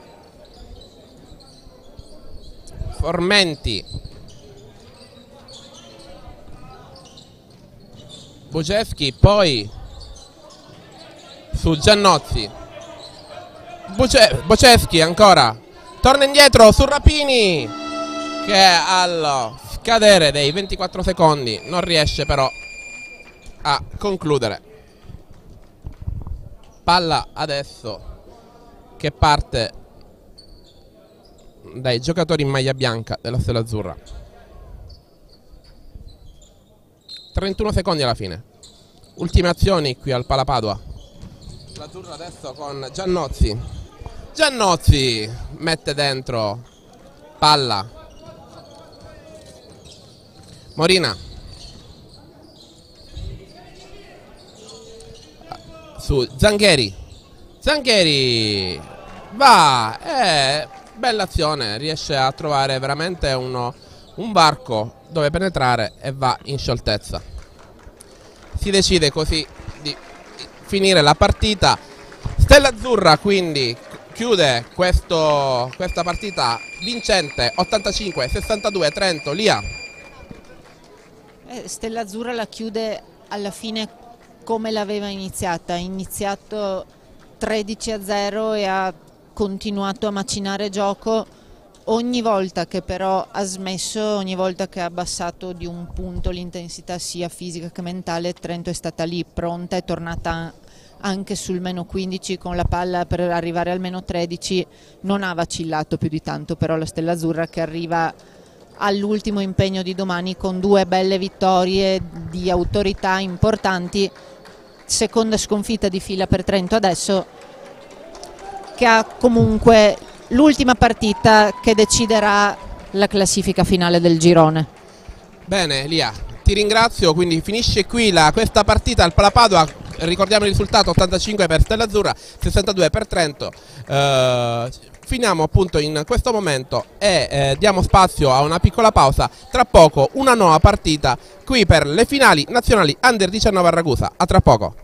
Speaker 2: Formenti. Buceschi, poi su Giannozzi. Buce Buceschi ancora. Torna indietro su Rapini, che al scadere dei ventiquattro secondi non riesce però a concludere. Palla adesso che parte dai giocatori in maglia bianca della Stella Azzurra. trentuno secondi alla fine. Ultime azioni qui al Palapadua. L'Azzurra adesso con Giannozzi. Giannozzi mette dentro palla. Morina su Zangheri. Zangheri va, eh, bella azione, riesce a trovare veramente uno, un varco dove penetrare e va in scioltezza. Si decide così di finire la partita. Stella Azzurra quindi chiude questo, questa partita vincente ottantacinque sessantadue. Trento, Lia.
Speaker 1: Eh, Stella Azzurra la chiude alla fine come l'aveva iniziata, ha iniziato tredici a zero e ha continuato a macinare gioco. Ogni volta che però ha smesso, ogni volta che ha abbassato di un punto l'intensità sia fisica che mentale, Trento è stata lì pronta, è tornata anche sul meno quindici con la palla per arrivare al meno tredici, non ha vacillato più di tanto però la Stella Azzurra, che arriva all'ultimo impegno di domani con due belle vittorie di autorità importanti. Seconda sconfitta di fila per Trento adesso, che ha comunque l'ultima partita che deciderà la classifica finale del girone.
Speaker 2: Bene Lia, ti ringrazio, quindi finisce qui la, questa partita al Palapadua. Ricordiamo il risultato: ottantacinque per Stella Azzurra, sessantadue per Trento. Uh, finiamo appunto in questo momento e eh, diamo spazio a una piccola pausa. Tra poco una nuova partita qui per le finali nazionali Under diciannove a Ragusa. A tra poco.